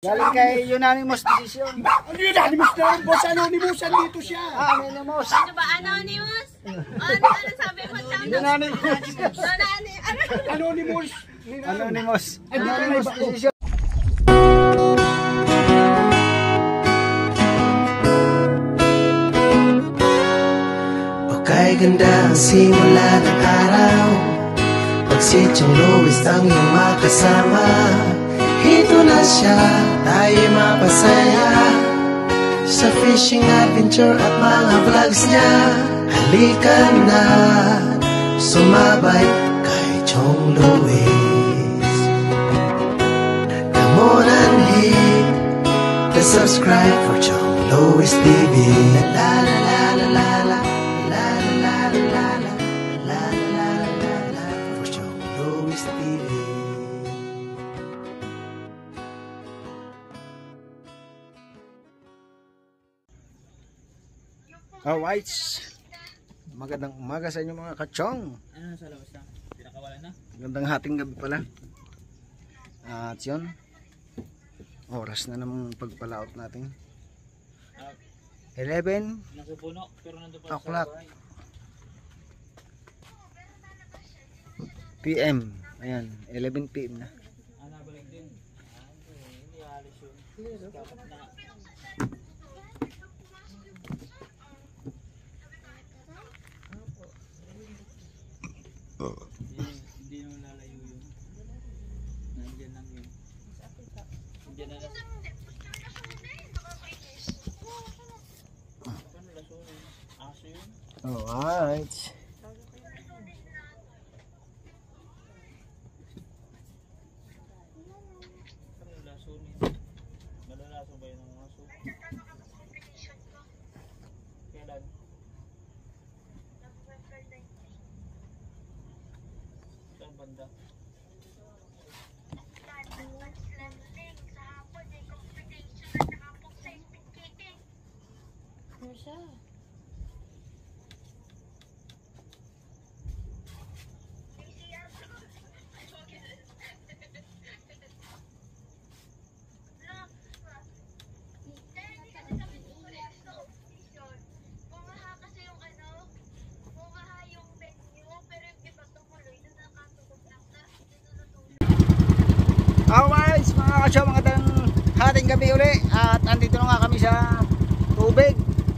Galing kay unanimous decision. Ano unanimous na yun, boss? Anonymous, dito siya. Anonymous. Ano ba, anonymous? Ano sabi mo sa akin? Unanimous. Anonymous. Anonymous. Anonymous decision. Kay ganda ang simula ng araw, pag si Chong Luis ang iyong makasama. Ito na siya, tayo'y mapasaya sa fishing adventure at mga vlogs niya. Halika na, sumabay kay Chong Luis. Come on and hit the subscribe for Chong Luis TV. La la la la la la. Alright. Magandang umaga sa inyo mga kachong. Ano sa labas na? Pinakawalan na? Magandang hating gabi pala. At yun, oras na namang pagpalaot natin. 11 Nasa puno, pero nandun pa o'clock PM. Ayan, 11 PM na. nabalik din. Hindi alis yun. Dapat na. Hindi naman lalayo yun. Nandiyan lang yun. Nandiyan na lang. Paano lasunin? Aso yun? Alright. Paano lasunin? Malalaso ba yun ang aso? Kailan? Saan banda? Alright mga kachong, magandang hating gabi uli. At andito na nga kami sa tubig.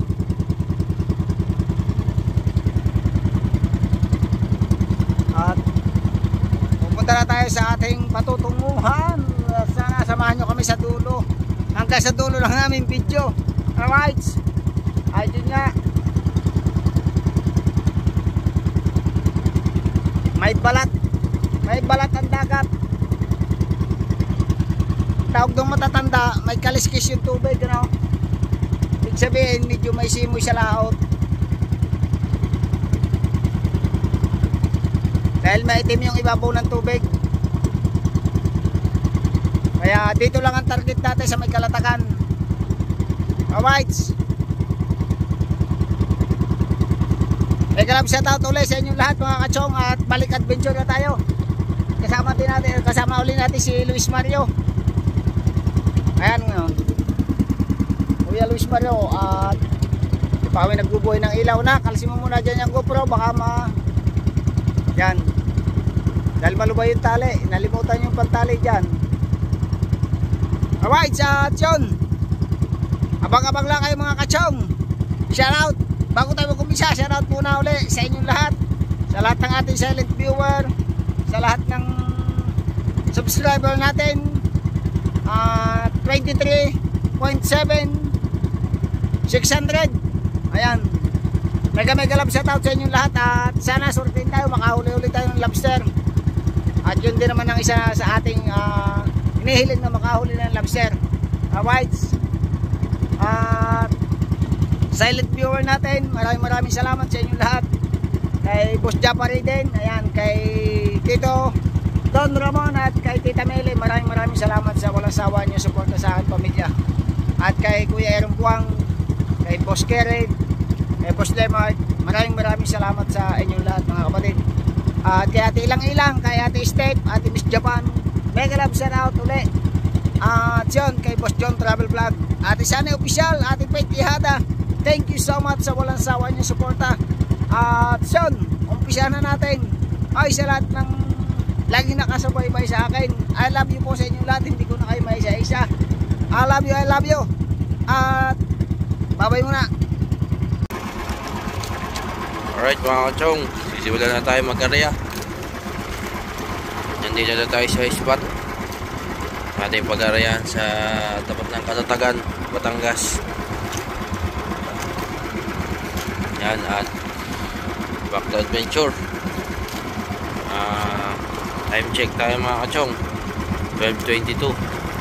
At pupunta na tayo sa ating patutunguhan. Sana samahan nyo kami sa dulo. Hanggang sa dulo lang namin video. Alright. Ayun nga. May balat. May balat ang dagat. Tawag doon matatanda, may kaliskis yung tubig, ano? Ibig sabihin, medyo may simoy sa laot. Dahil maitim yung ibabaw ng tubig. Kaya dito lang ang target natin sa may kalatakan. Alright. Nag-grab shout out ulit sa inyong lahat mga kachong. At balik adventure na tayo. Kasama ulit natin si Luis Mario. Ayan nga, Kuya Luis Mario. At kami nagbubuhay ng ilaw na. Kalsin mo muna dyan yung GoPro, baka yan, dahil malubay yung tali, nalimutan yung pantali dyan. Alright, at yun, abang-abang lang kayo mga kachong. Shoutout, bago tayo mag-umpisa, shoutout muna uli sa inyong lahat, sa lahat ng ating silent viewer, sa lahat ng subscriber natin. 23.7 600. Ayan, mega love shoutout sa inyong lahat. At sana surtin tayo, makahuli-huli tayo ng lobster. At yun din naman ang isa sa ating hinihiling na makahuli ng lobster. Alright. At silent viewer natin, maraming salamat sa inyong lahat. Kay Boss Japari din, ayan, kay Tito Don Ramon at kay Tita Meli, maraming salamat sa walang sawa niyo suporta sa aking pamilya. At kay Kuya Aaron Buang, kay Boss Karen, kay Boss Lemart, maraming salamat sa inyong lahat mga kapatid. At kay Ate Ilang, kay Ate Step, Ate Miss Japan, mega love shout out ulit. At yun, kay Boss John Travel Vlog, Ate Shani Official, Ate Faith Ihada, thank you so much sa walang sawa niyong suporta. At yun, umpisahan na natin. Ay, sa lahat ng laging nakasubaybay sa akin, I love you po sa inyong lahat, hindi ko na kayo may isa-isa. I love you. At babay muna. Alright mga kachong, sisimulan na tayo mag-area. Nandito na tayo sa spot ating pag-arayan sa tapat ng Katatagan, Batangas. Yan, at back to adventure. Time check tayo mga kachong, 12:22.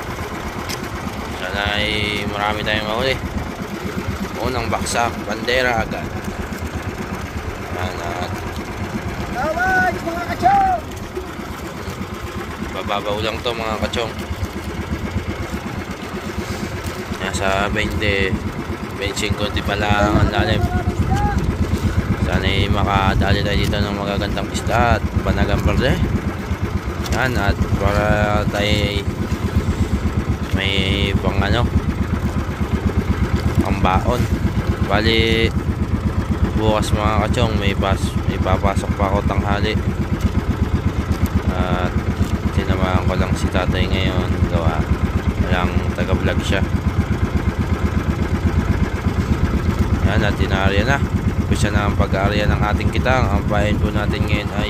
Sana ay marami tayong mahuli. Unang baksak, bandera agad. At Alright mga kachong, bababaw lang to mga kachong. Nasa 20-25 pa lang ang lalim. Sana'y makadali tayo dito ng magagandang isda at banagang berde. Yan, at para tayo may pang ang baon. Bali bukas mga kachong may papasok pa ako tanghali. At sinamahan ko lang si tatay ngayon, gawa walang taga vlog siya. Yan, at inaarya na. Umpisa na ang pag-aarya ng ating kitang. Ang pain po natin ngayon ay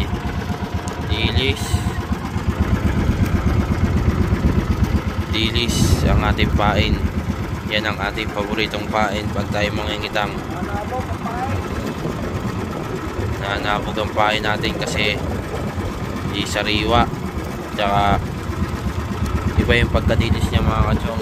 dilis ang ating pain. Yan ang ating paboritong pain pag tayo mangingitang. Nanabog ang pain natin kasi di sariwa, tsaka iba yung pagkadilis niya mga kachong.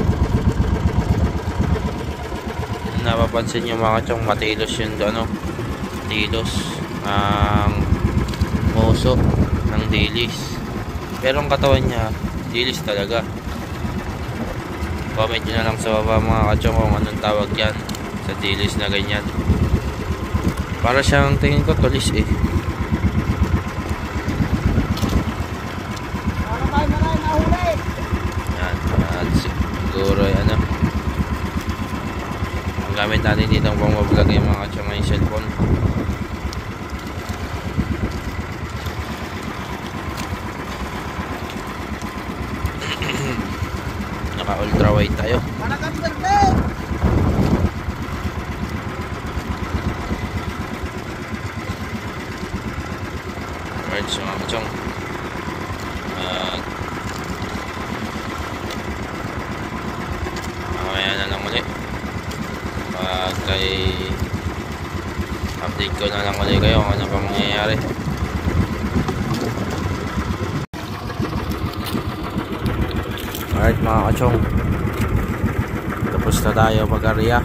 Napapansin nyo mga kachong, matilos yung tilos ang muso ng dilis, pero ang katawan niya dilis talaga. Comment nyo na lang sa baba mga kachong kung anong tawag yan sa dilis na ganyan. Para siyang tingin ko tulis eh. Yan, at siguro ay ang gamit natin dito ang pang-vlog yung mga kachong yung cellphone. Naka ultra wide tayo. Alright, so mga kachong, mamaya na lang ulit. Kay update ko na lang ulit kayo kung ano pa mangyayari. Alright mga kachong, tapos na tayo pag-area.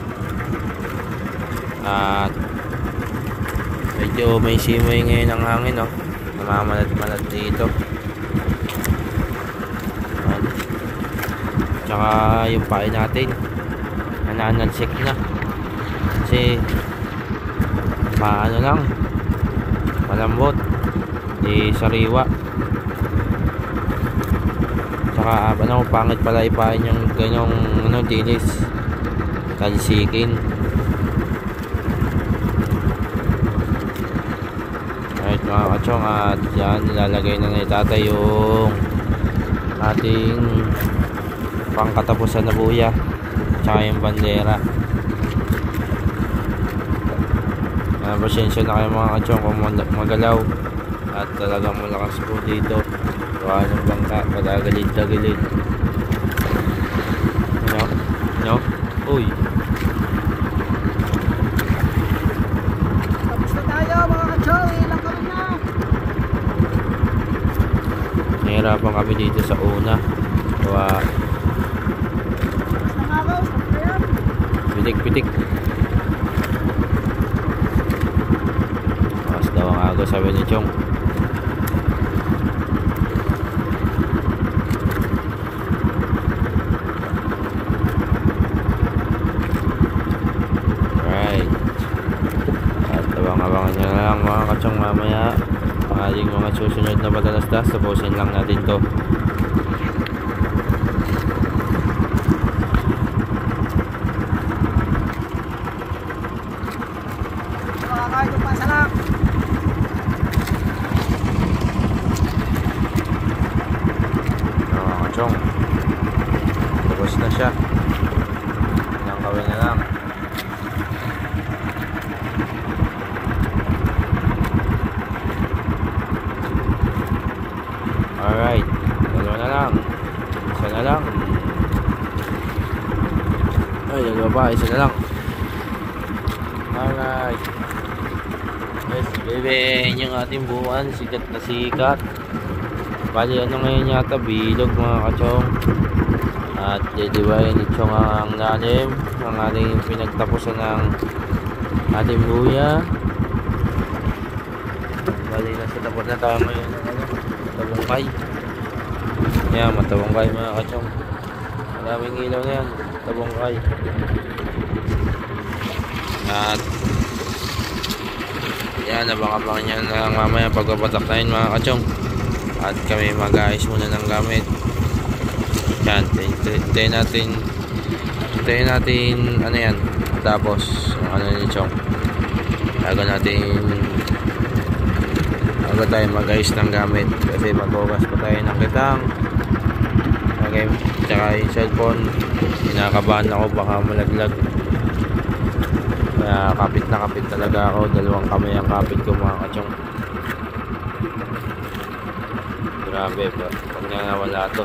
At medyo may simoy ngayon ang hangin, no? Namamalat-malat dito. Tsaka yung pain natin nananansik na kasi lang, malambot, di sariwa. Tsaka pangit pala ipain yung ganyong dilis, talsikin. Alright mga kachong, at yan nilalagay na ni tatay yung ating pangkatapusan na buya tsaka yung bandera. Pasensya na kayo mga kachong kung magalaw at talagang malakas po dito. Gawa ng bangka, padagilid-tagilid. Uy, tapos na tayo mga kachong, ilang kami na. nahirapan kami dito sa una. Gawa pitik-pitik. Mas daw ang agaw, sabi ni Chong. Right. At abang-abangan nyo na lang mga kachong mamaya ang ating mga susunod na padalasdas. Tapusin lang natin to. tapos na siya. Ilang kawin na lang. Alright, dalawa na lang. Isa na lang. Ay, dalawa pa, isa na lang. Alright. Yes, baby, yung ating buwan, sikat na sikat. Bali, ano ngayon yata, bilog mga kachong. At didibayin ito ang lalim ng ating pinagtapusan ng ating buya. Bali, nasa tapos na tayo ngayon ng matabungkay. Yan, matabungkay mga kachong. Maraming ilaw na yan, matabungkay. At yan, abang-abang nyo na mamaya pagpapatak tayo mga kachong. At kami mag-ayos muna ng gamit. Yan, hintayin natin ano yan, tapos ano ni Chong. Bago tayo mag-ayos ng gamit kasi maghugas pa tayo ng kitang. Okay, tsaka yung cellphone, kinakabahan ako baka malaglag. Kaya kapit na kapit talaga ako, dalawang kamay ang kapit ko mga kachong. Grabe, pag nawala to.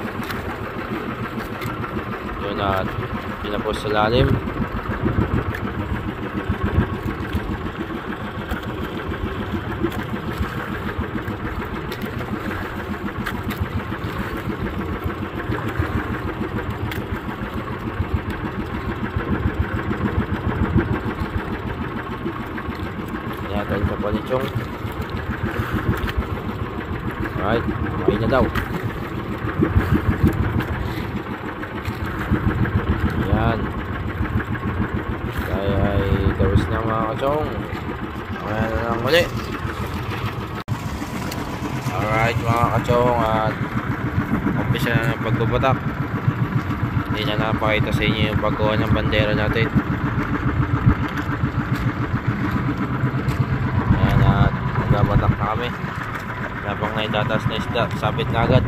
Yun at pinapos sa lalim. Natin sa panichong. Alright, okay na daw. Yan. Kaya ay gawis na mga kachong. Kaya na lang muli. Alright mga kachong, at umpisa na ng pagbabatak. Hindi na napakita sa inyo yung pagkuha ng bandera natin. Ayan, at magbabatak na kami. Habang naitatas na isda, sabit na agad.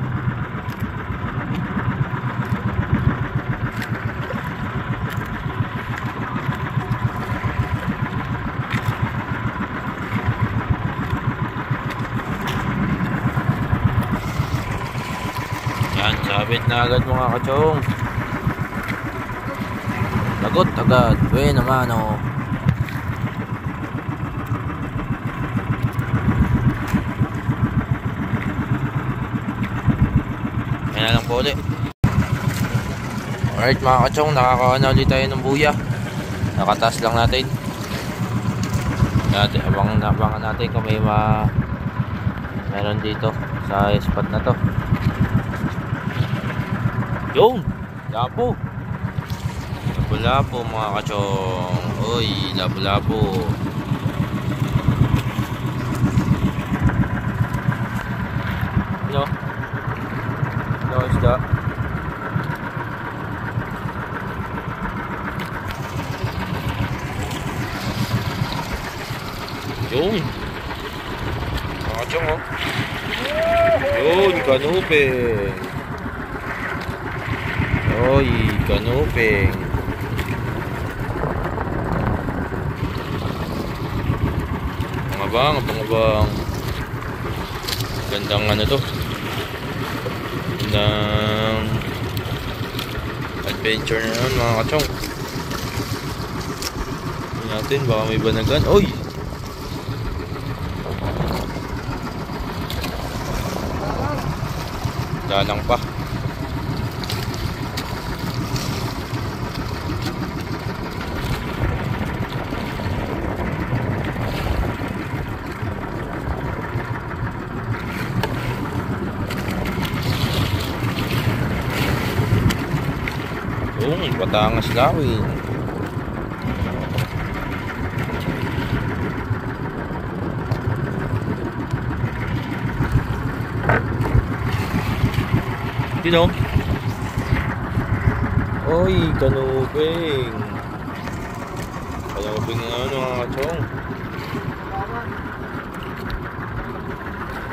Yan, sabit na agad mga kachong. Lagot agad. Uy naman oh. Yan lang po ulit. Alright mga kachong, nakakaana ulit tayo ng buya. Nakataas lang natin. Abangan natin kung may meron dito sa spot na to. Yun! Lapo! Lapo-lapo mga kachong. Uy, lapo-lapo. No? No, isda. Yun! Mga kachong oh. Yun, kanuping. Oy, kanuping. Abang-abang. Gandang ano to. Gandang adventure na naman mga kachong. Tingnan natin, baka may banagan. Oy! Dalang pa. Batangas Lawin. Dino. Oy, kanuping. Kanuping na ano mga kachong.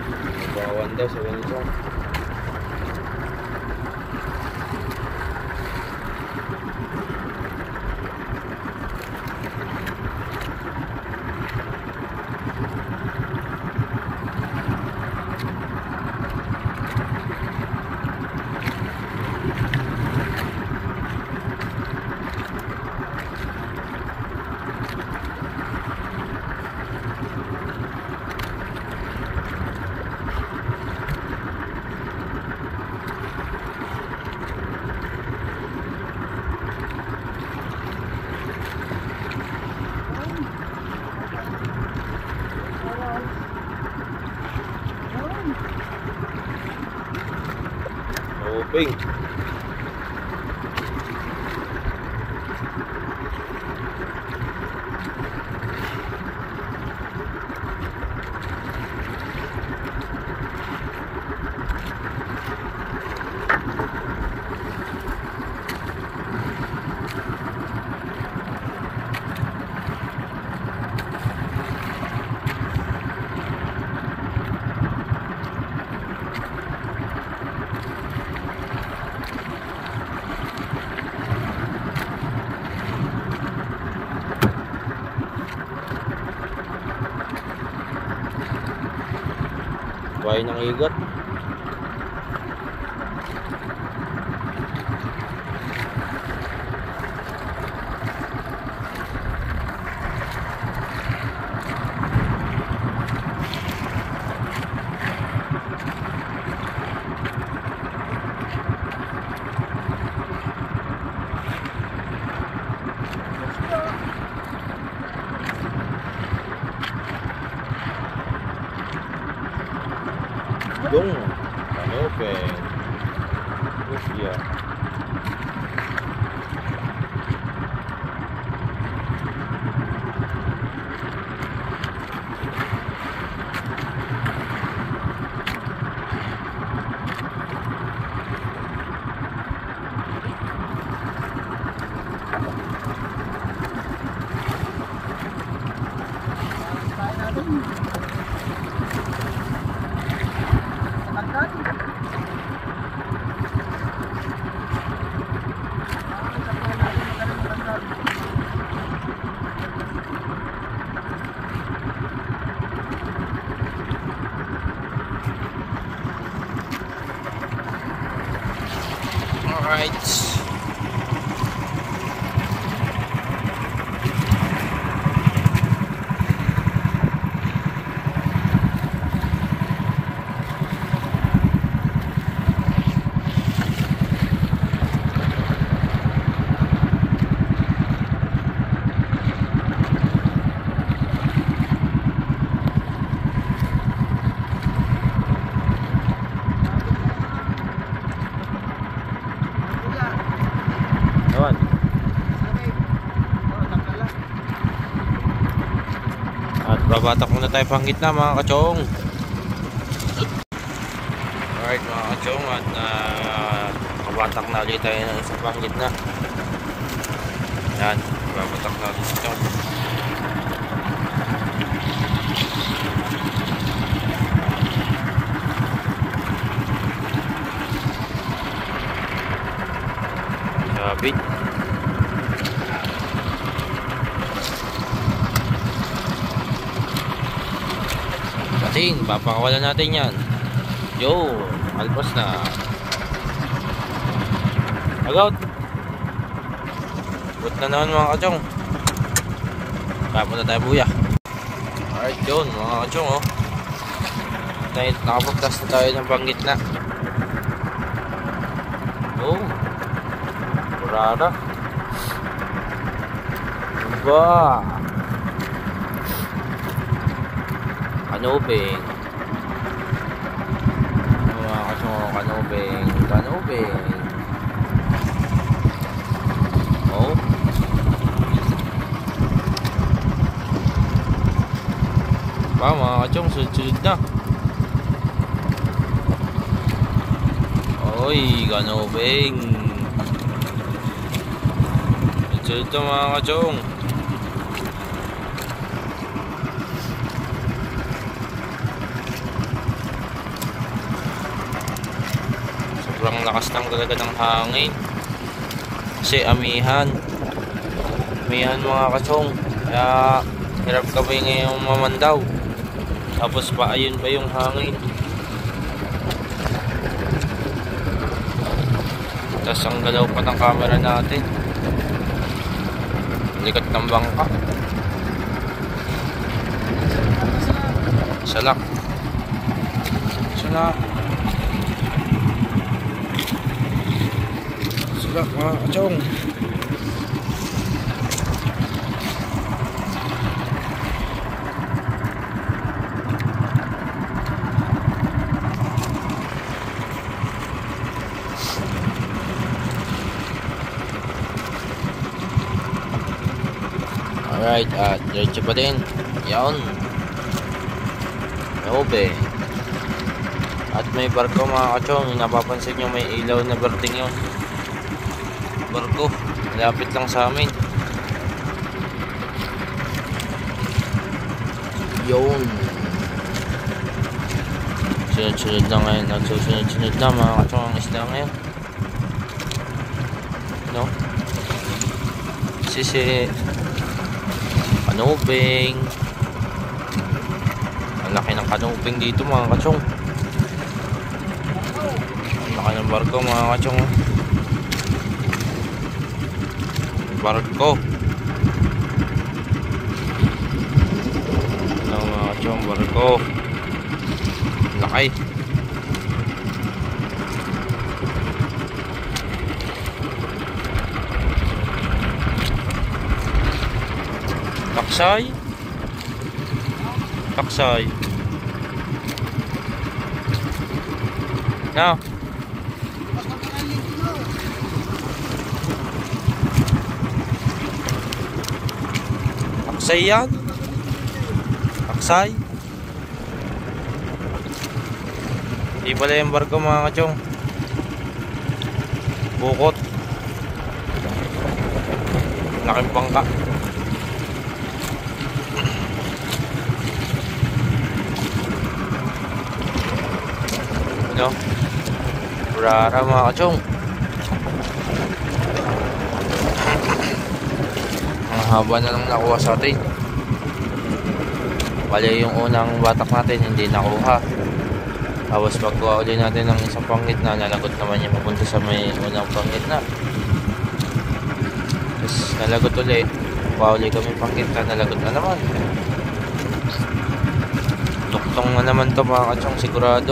Bawan daw sa ganito. Kanuping. Buhay ng igat. Yung kanuping. Rusya. Alright. Naman. At babatak muna tayo pang gitna mga kachong. Alright mga kachong, at babatak na ulit tayo ng isang pang gitna. Yan, babatak na ulit ito. Sabit. Kating, papakawalan natin yan. Yo, alpas na. Agout. Good na naman mga kachong. Tapos na tayo buya. Alright yun mga kachong, oh. Nakapagtas na tayo ng panggit na. Oh, rara. Ba. Kanuping. Mga kachong, kanuping. Kanuping. Oh. Ba mga kachong, sunod-sunod na. Oy, kanuping. Sunod na mga kachong. Sobrang lakas lang talaga ng hangin. Kasi amihan mga kachong. Kaya hirap kami ngayong mamandaw. Tapos pa ayun pa yung hangin. Tapos ang galaw pa ng camera natin. Likat ng bangka. Salak. Salak. Salak mga kachong. Alright, at diretso pa din. Yan. Naube. At may barko mga kachong. Napapansin nyo may ilaw na berting yun. Barko. Malapit lang sa amin. Yun. Sunod-sunod na ngayon. Nagsusunod-sunod na mga kachong ang isda ngayon. No? Sisi. Kanuping. Ang laki ng kanuping dito mga kachong. Ang laki ng barko mga kachong. Barko. Ang mga kachong barko. Laki. Taksay. Taksay. Now. Taksay yan. Taksay. Di pala yung barko mga kachong. Bukot. Laking bangka. No? Rara mga kachong. Ang haba na lang nakuha sa atin. Bali yung unang batak natin hindi nakuha. Tapos pagkuha ulit natin ng isang panggitna, nalagot naman yung papunta sa may unang panggitna. Tapos nalagot ulit. Kuha ulit kami panggitna, nalagot na naman. Tuktong na naman to mga kachong, sigurado.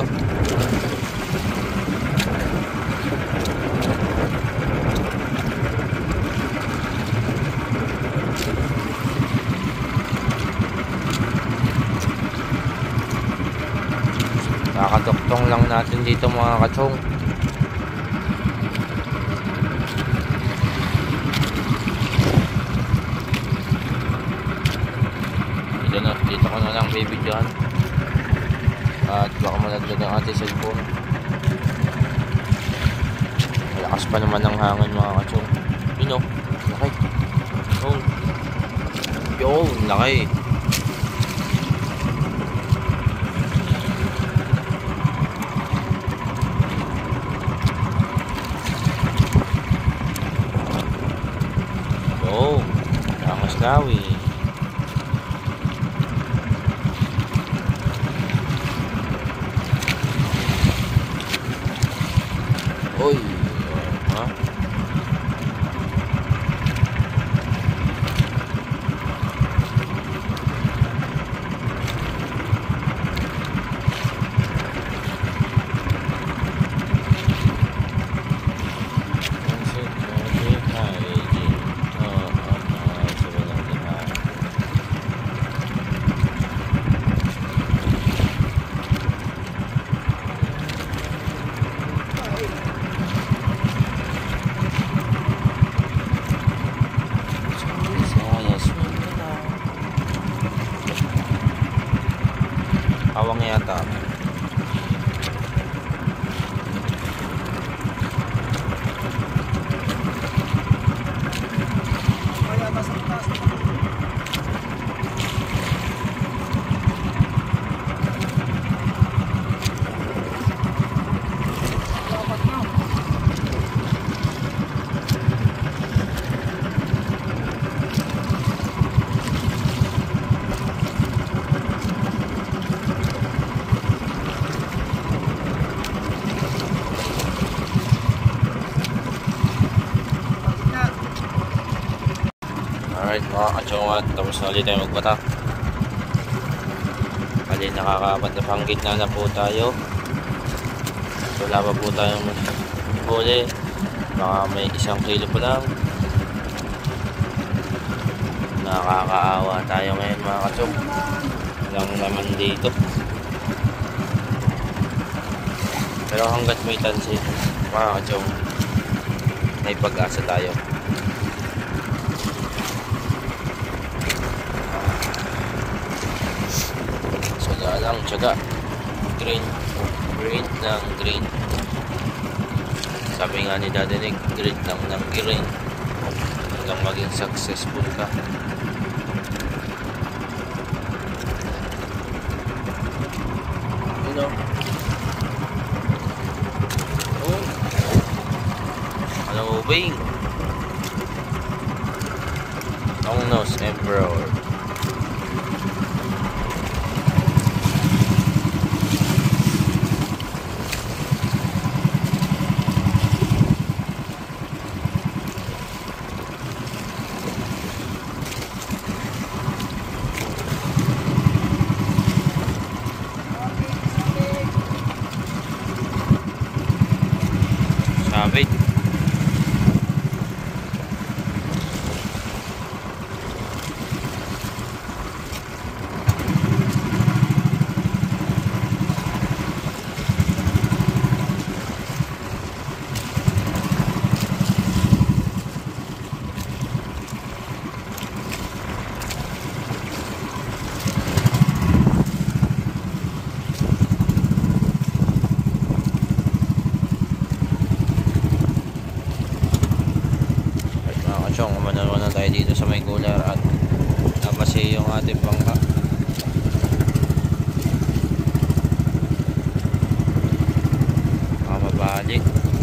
Nakatuktong lang natin dito mga kachong. Dito ko na lang bibigyan. At baka malaglag ang ating cellphone. Malakas pa naman ang hangin mga kachong. Yun o, laki. Yun, laki. Oh, Ramos Lawi. Oy, ha? Awang yata. Alright mga kachongan, tapos na ulit tayo magbata. Kali nakakapat na pang gitna na po tayo. Wala pa po tayong huli. Baka may 1 kilo pa lang. Nakakaawa tayo ngayon mga kachong. Walang naman dito. Pero hanggat may tansin mga kachong, may pag-asa tayo. Wala lang tiyaga. Green ng green. Sabi nga ni Daddy Nick, green lang ng green hanggang maging successful ka. You know? Oh. Ano ubing? Long-nose Emperor. Sabit. Umano na tayo dito sa may cooler at nabasi yung ating bangka. Mabalik.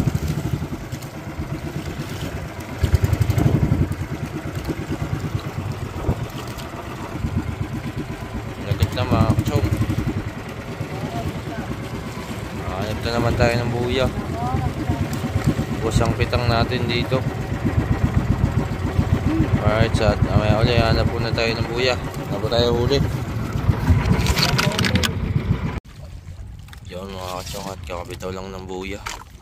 Nagit na mga kachong. Hanap na naman tayo ng buya. Busang pitang natin dito. Alright, so mamaya ulit hanap po na tayo ng buya. Hanap po tayo huli. Yun mga kachong at kakabitaw lang ng buya.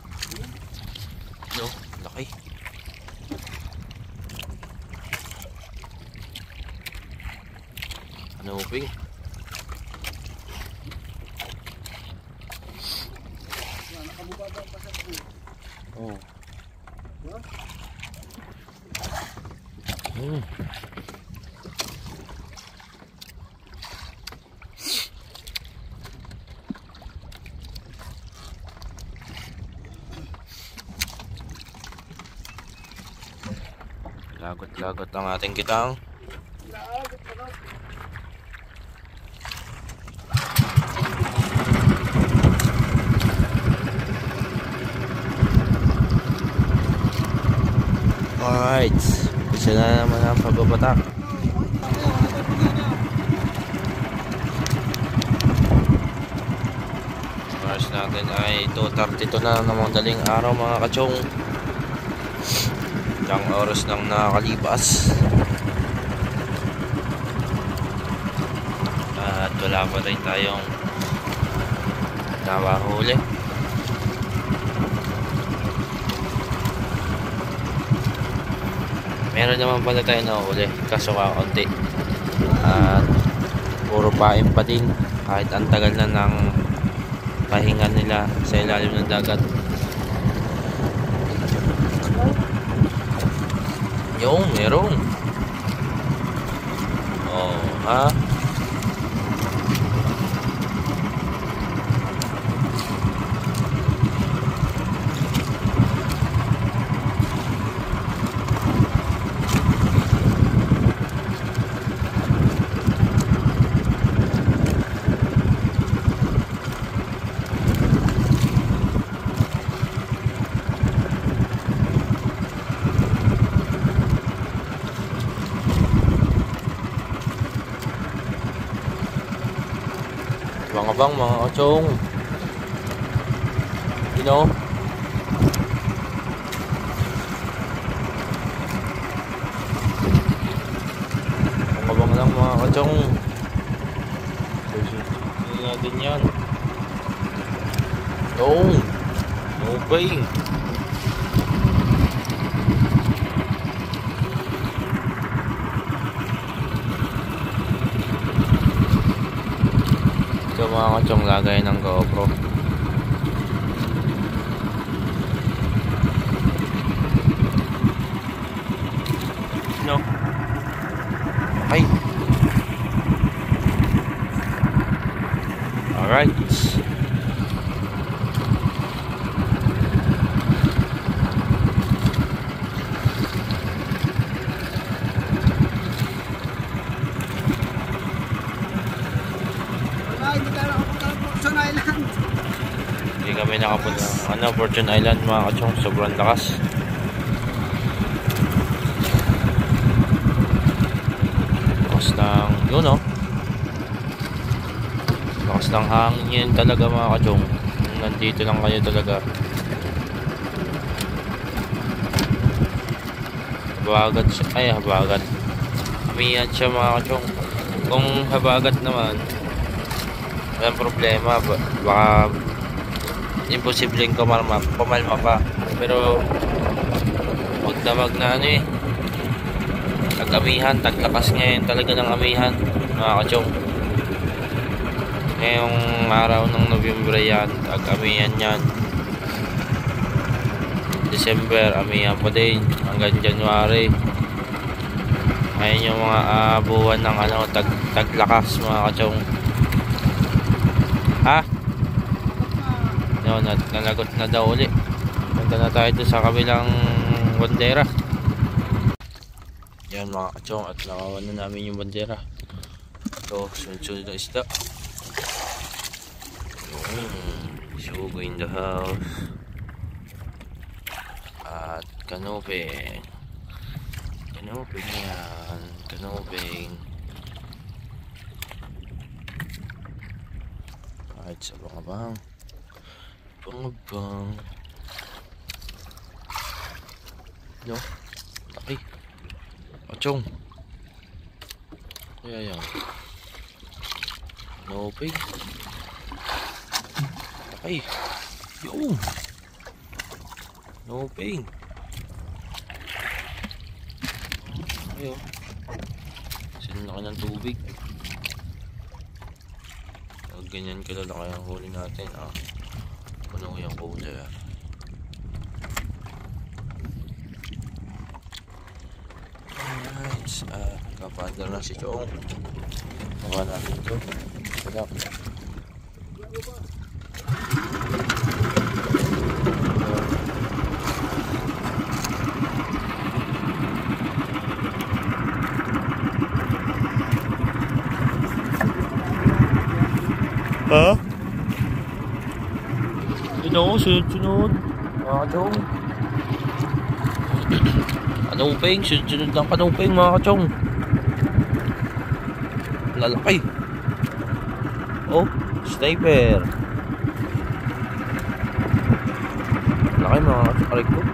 No, laki. Ano uping? Oh. Lagot-lagot ang ating kitang. Alright, isa na naman ang pagbabatak. Oras natin ay 2:32 na ng madaling araw mga kachong. Ilang oras nang nakakalipas at wala pa rin tayong nawahuli. Meron naman pala tayo nahuli kaso kaunti at puro paim pa din kahit ang tagal na ng pahinga nila sa ilalim ng dagat. Yung meron. Oh, ha? Mga bang mga kachong, you know, mga bang lang mga kachong. Hindi natin yan. Okay. Ito mga kachong lagay ng GoPro. No. Ay. Alright. Wala, hindi tayo nakapunta ng Fortune Island. Hindi kami nakapunta ng Fortune Island mga kachong. Sobrang lakas. Lakas ng yun oh. Lakas ng hangin talaga mga kachong. Nandito lang kayo talaga. Habagat siya. Ay habagat. Amihan siya mga kachong. Kung habagat naman walang problema. Baka imposibleng pumalma pa. Pero magdamag na ano eh. Tag-amihan, taglakas ngayon talaga ng amihan mga kachong. Ngayong araw ng Nobyembre yan, tag-amihan yan. December, amihan pa din hanggang January. Ngayon yung mga buwan ng ano, taglakas mga kachong. Ha? Yun, nalagot na daw uli. Punta na tayo doon sa kabilang bandera. Yan mga kachong, at nakawan na namin yung bandera. Ito, sunod-sunod na isda. Sugo in the house. At kanoping. Kanoping yan. Kanoping. Kahit sa bangabang. Bangabang. No? Laki. Kachong. Kaya yan. Kanoping. Ay, yung no pain. Ayun. Sinlaki ng tubig. Ganyan kalalaki ang huli natin. Puno yung cooler. Nice. Kapadal na si Chong. Baka natin ito. Wala. Ha? Ito, sunod-sunod. Mga kachong. Kanuping, sunod-sunod ng kanuping mga kachong. Lalaki. Oh, sniper. Laki mga kachong, karik ko.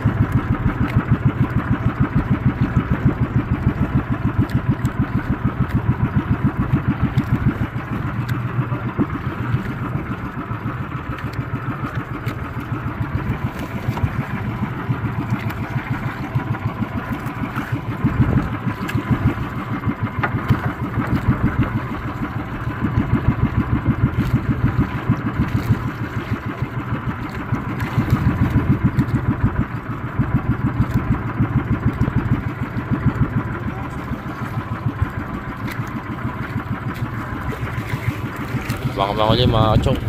Baka ulit mga kachong.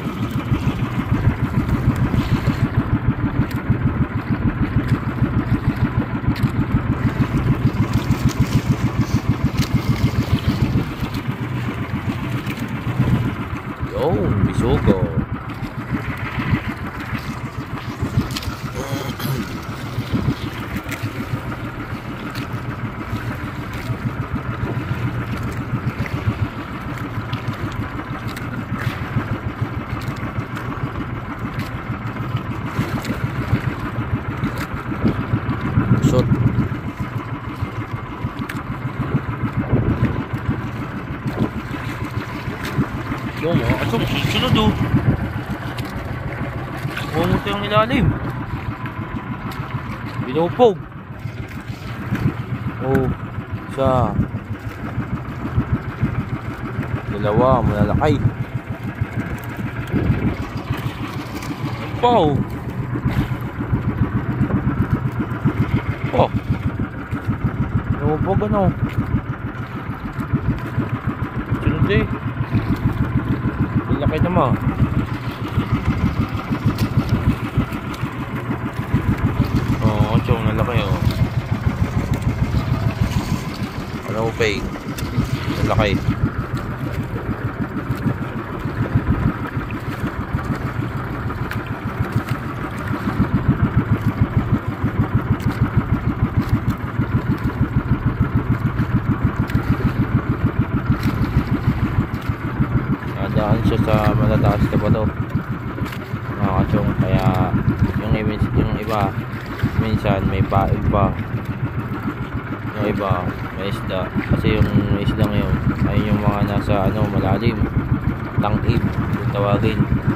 Yun, bisugo. Shot. Yung mga kachong, sunod oh. Pumunta yung ilalim. Binupog. Oh, isa. Dalawa, malalakay. Wow. Oh. Binupog ano. Sunod eh. laki naman. Oo, chong, nalaki oh. Ano pa eh? Nalaki. Nadaan siya sa malataas na bato, mga kachong. Kaya yung iba minsan may paig pa, yung iba may isda. Kasi yung isda ngayon ay yung mga nasa malalim, tangib yung tawagin,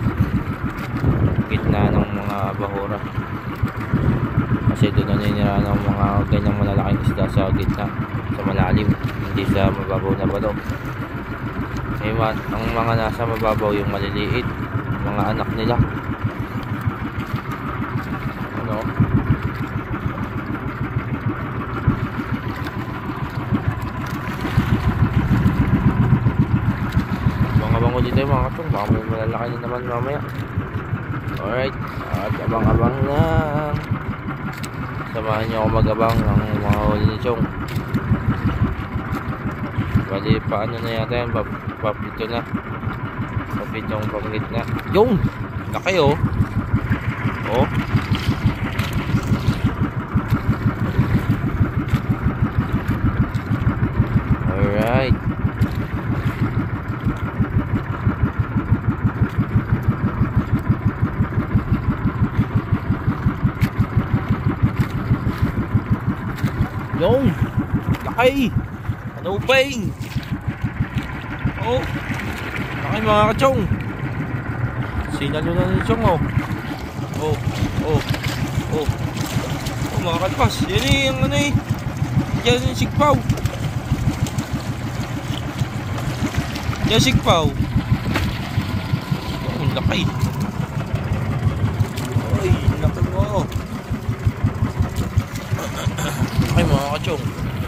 gitna ng mga bahura. Kasi doon naninira ng mga ganyang malalaking isda, sa gitna, sa malalim, hindi sa mababaw na bato. Ang mga nasa mababaw yung maliliit, mga anak nila. Ano? Abang-abang ko dito yung mga katong, baka may malalaki na naman mamaya. Alright, at abang-abang na. Samahan nyo ako mag-abang ng mga huli ni Chong. Bali, paano na yata yan? Papito na. Papitong pangit na. Yung! Laki oh! Oh! Alright. Yung! Laki! Ano ba yung? Oh, laki mga kachong. Sinalo na ni Chong oh. Oh, oh, oh. Oh mga kalpas. Yan eh, yung ano eh. Yan yung sigpaw. Yan sigpaw. Oh, laki. Ay, laki mo. Laki mga kachong.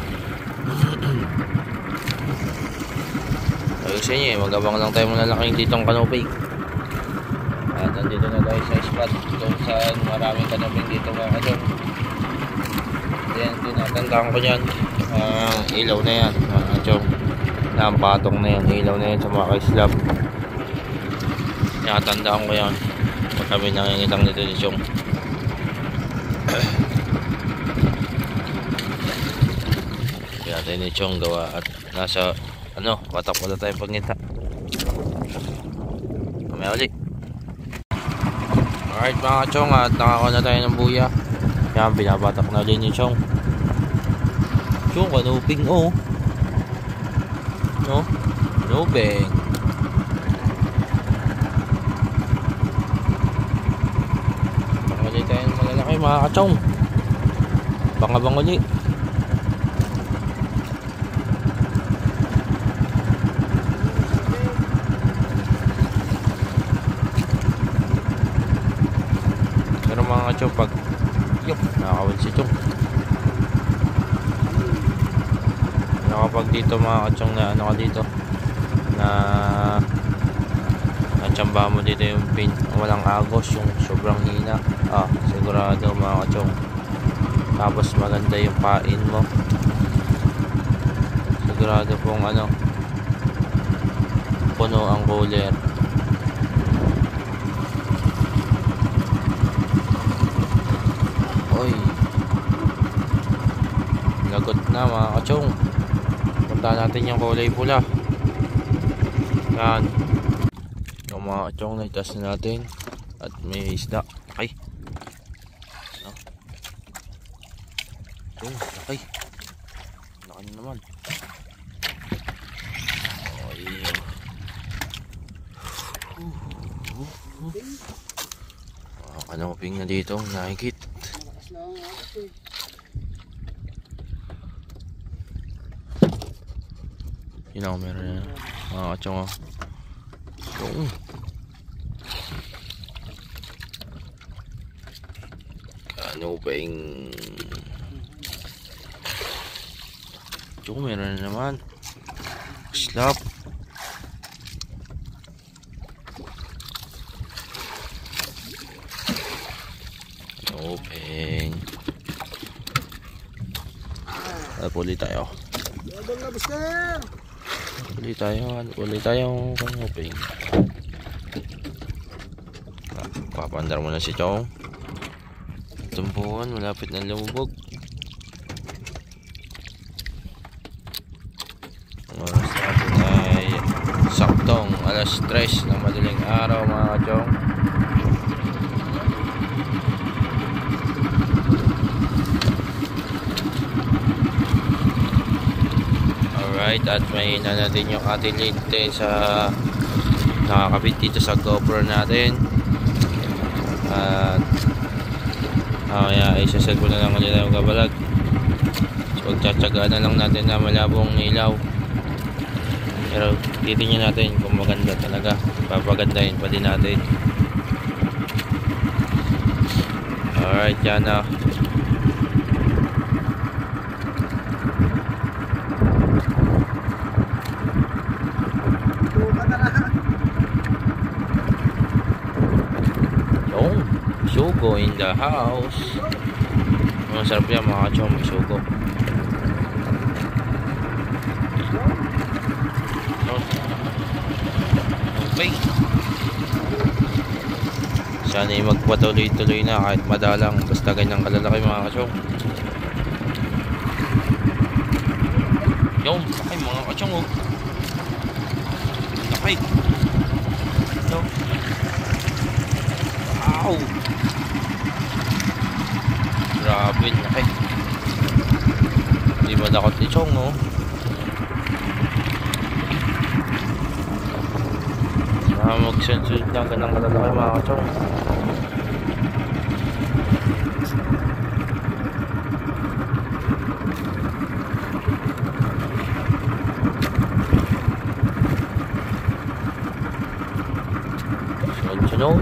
Ayun sa inyo, mag-abang lang tayo muna laking ditong kanoping. At nandito na tayo sa spot kung saan maraming kanoping dito mga kachong. Then tinatandaan ko yan, ilaw na yan mga kachong. Nampatong na yan, ilaw na yan sa mga ka-slab. Tinatandaan ko yan pag kami nangingitang nito ni Chong. Kaya tayo ni Chong gawa at nasa patak wala tayong pagngita. Kamaya ulit. Alright mga kachong, at nakakuha na tayo ng buya. Yan, binabatak na ulit ni Chong. Chong, kanuping oh. No? Kanuping. Pangulit tayo ng malalaki mga kachong. Bangabang ulit. Mga kachong, pag nakakawin si Chong, nakapag dito mga kachong na ka dito na natsambahan mo dito yung pin, walang agos, yung sobrang hina, sigurado mga kachong. Tapos maganda yung pain mo, sigurado pong puno ang cooler. Oy, lagot na mga kachong. Punta natin yung kulay pula. Yan yung mga kachong, naitas na natin. At may isda. Ay, laki. Laki na naman. Oy, kanoping na dito, nakikit. Yun ako, meron yan mga kachong oh. Kanoping. Kachong, meron na naman. Slap. Puli tayo. Double lobster. Puli tayo kanuping. Papandar mo na si Chong. Tumpuan, malapit na lumubog. Ang oras natin ay saktong alas 3 ng madaling araw mga kachong. Alright, at may na natin yung ating linte sa nakakabit dito sa GoPro natin. At ay isasal ko na lang ulit yung kabalag. So magtsatsagaan na lang natin na malabong ilaw. Pero titingnan natin kung maganda talaga. Papagandahin pa din natin. Alright, yan na. Sugo in the house. Masarap yan mga kachong, may sugo. Okay. Sana'y magpatuloy-tuloy na kahit madalang. Basta ganyang kalalaki mga kachong. Yung, laki mga kachong oh. Laki. No. Wow. Grabe, laki. Hindi ba dakot ni Chong, no? Magsunod lang ganang kalalaki mga kachong. Sunod-sunod.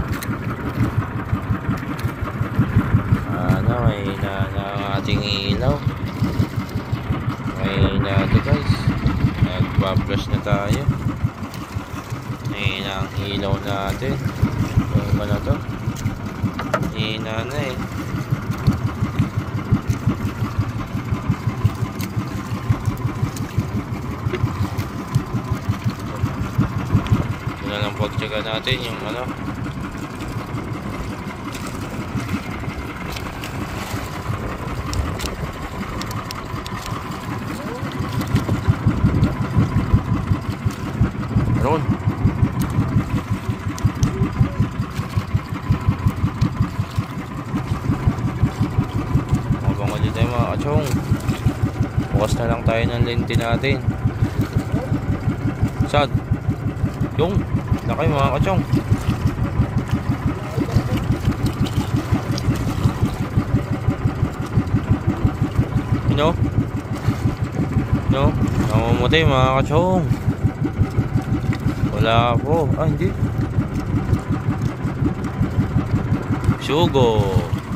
Ating ilaw. May na ito guys. Nagpa-flash na tayo. Hina ang ilaw natin. Ano ba na ito? Hina na eh. Ito na lang pag-check natin yung ano. Ron. Mabang ulit tayo mga kachong. Bukas na lang tayo ng lente natin. Sad. Yung laki mga kachong. No? No? Namamatay mga kachong. Wala po. Ah, hindi. Sugo.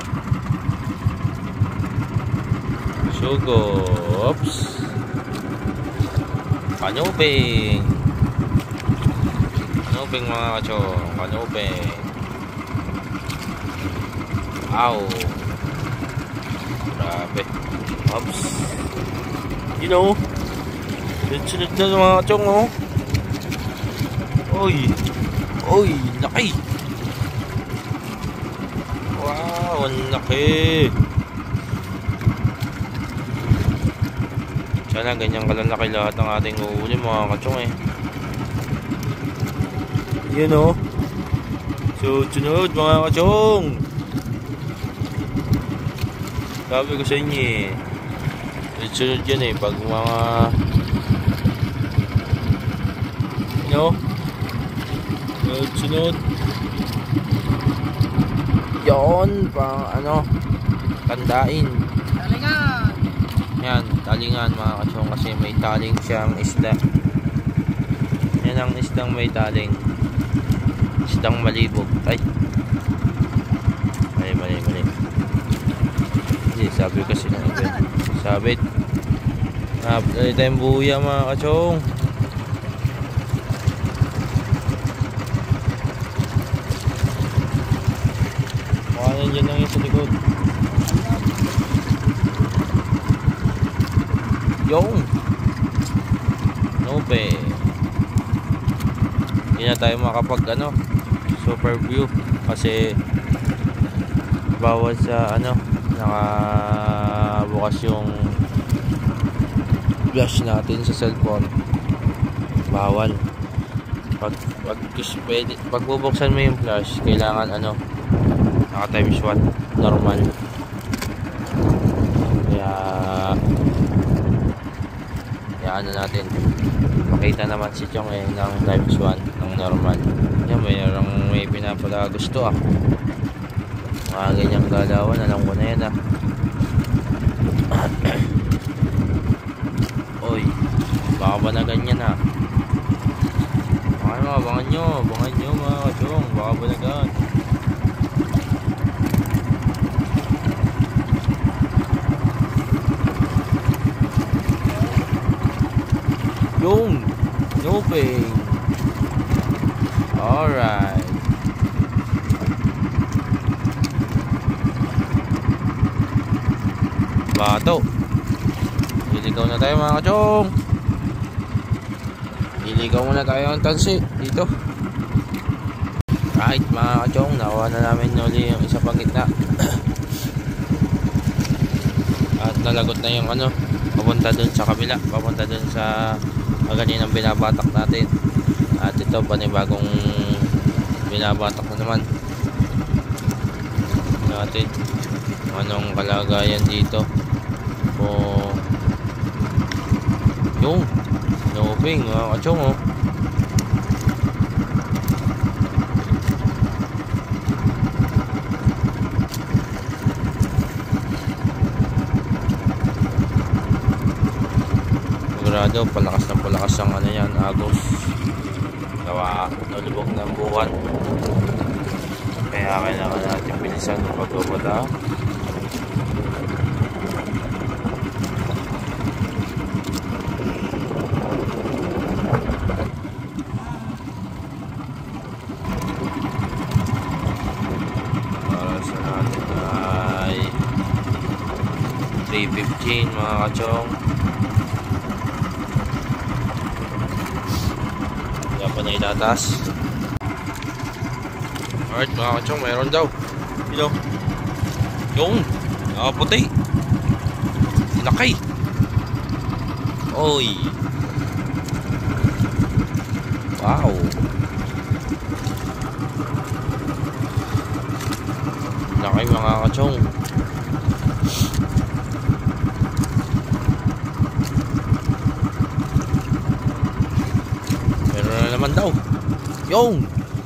Sugo. Oops. Kanuping. Kanuping mga kachong. Kanuping. Ow. Grabe. Oops. You know. Sunod na mga kachong oh. Oy. Oy, laki. Wow, ang laki. Sana ganyan kalalaki lahat ng ating uhuli mga kachong eh. Yan o. Sunod mga kachong. Sabi ko sa inyo eh. Sunod yan eh. Pag mga no? Sunod. Yon, pang ano, tandain. Talingan. Yan, talingan mga kachong kasi may taling siyang isda. Yan ang isdang may taling. Isdang malibog. Ay. Mali. Hindi, sabi kasi na ito. Sabit. Napalay tayong buya mga kachong. Diyan lang yung sa likod. Yung Nope. Hindi na tayo makapag super view kasi bawal sa nakabukas yung flash natin sa cellphone. Bawal. Pag bubuksan mo yung flash, kailangan naka times 1 normal. Kaya natin makita naman si Chong ng times 1 ng normal. Yan, may pinapala gusto mga ganyang galawan, alam ko na yan Oy, baka ba na ganyan abangan nyo mga kachong, baka ba na ganyan. Yung Nope. Alright. Bato. Iligaw na tayo mga kachong. Iligaw muna tayo ang tansi dito. Right mga kachong, nakuha na namin uli yung isa pang gitna. At nalagot na yung papunta dun sa kabila, papunta dun sa kaninang binabatak natin. At ito panibagong binabatak na naman natin. Anong kalagayan dito yung Noping mga kachong sigurado palakas ang yan, agos gawa nalubog ng buwan, kaya kailangan natin bilisan ng pagbabata. Oras na natin ay 3:15 mga kachong. Pa na ilatas. Alright mga kachong, mayroon daw. Hello. Yung puti. Sinakay. Oy. Wow. Sinakay mga kachong. Naman daw. Yung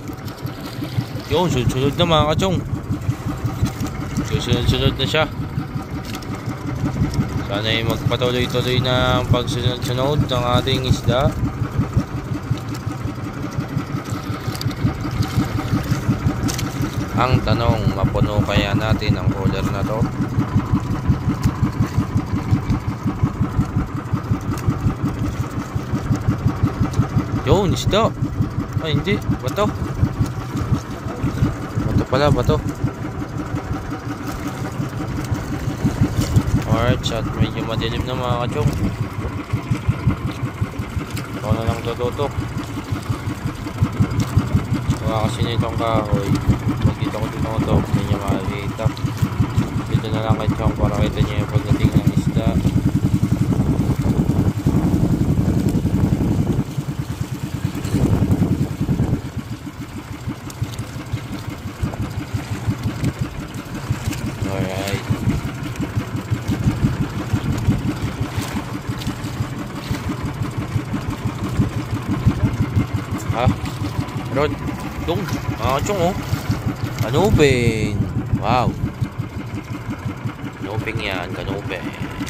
sunod na mga kachong. Sunod na siya. Sana ay magpatuloy-tuloy na ang pagsunod-sunod ng ating isda. Ang tanong, mapuno kaya natin ang cooler na to? Yun, isda. Ay, hindi. Bato. Bato pala, bato. Alright, shot. Medyo madilim na mga kachong. Ito na lang tututok. Saka kasi nitong kahoy. Pag dito ko tinutok, hindi niya makikita. Dito na lang kachong para kita niya yung pagdating ng isda. Rod, dong, kachong kanuping. Wow. Kanuping yan, kanuping.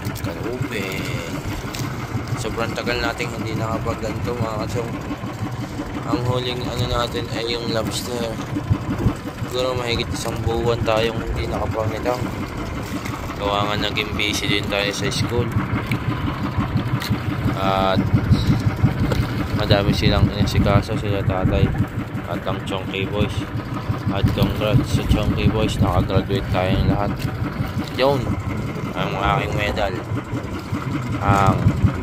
Sobrang tagal nating hindi nakapagganto mga kachong. Ang huling natin ay yung lobster. Siguro mahigit 1 buwan tayong hindi nakapangitang. Gawa nga naging busy din tayo sa school. At madami silang inasikaso sila tatay at ang Chonky Boys. At congrats sa Chonky Boys, nakagraduate tayong lahat. Yun ang aking medal, ang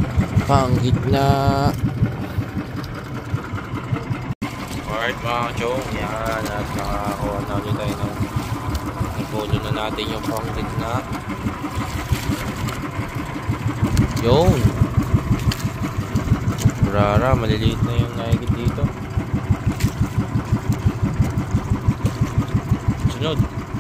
Panggitna. Alright mga kachong, yan at nakakuha na ulit tayo ng napulo na natin yung panggitna. Yun. Rara, maliliit na yung nakikit dito. Sunod.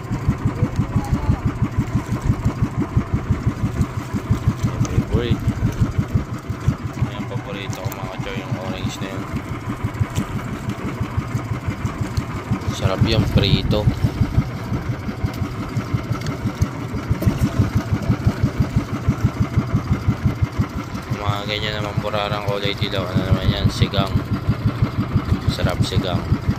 Favorite. Ayan, paborito ko mga kachoy, yung orange na yun. Sarap yung prito. Mga ganyan naman burarang kulay dilaw. Ano naman yan? Sigang. Sarap sigang.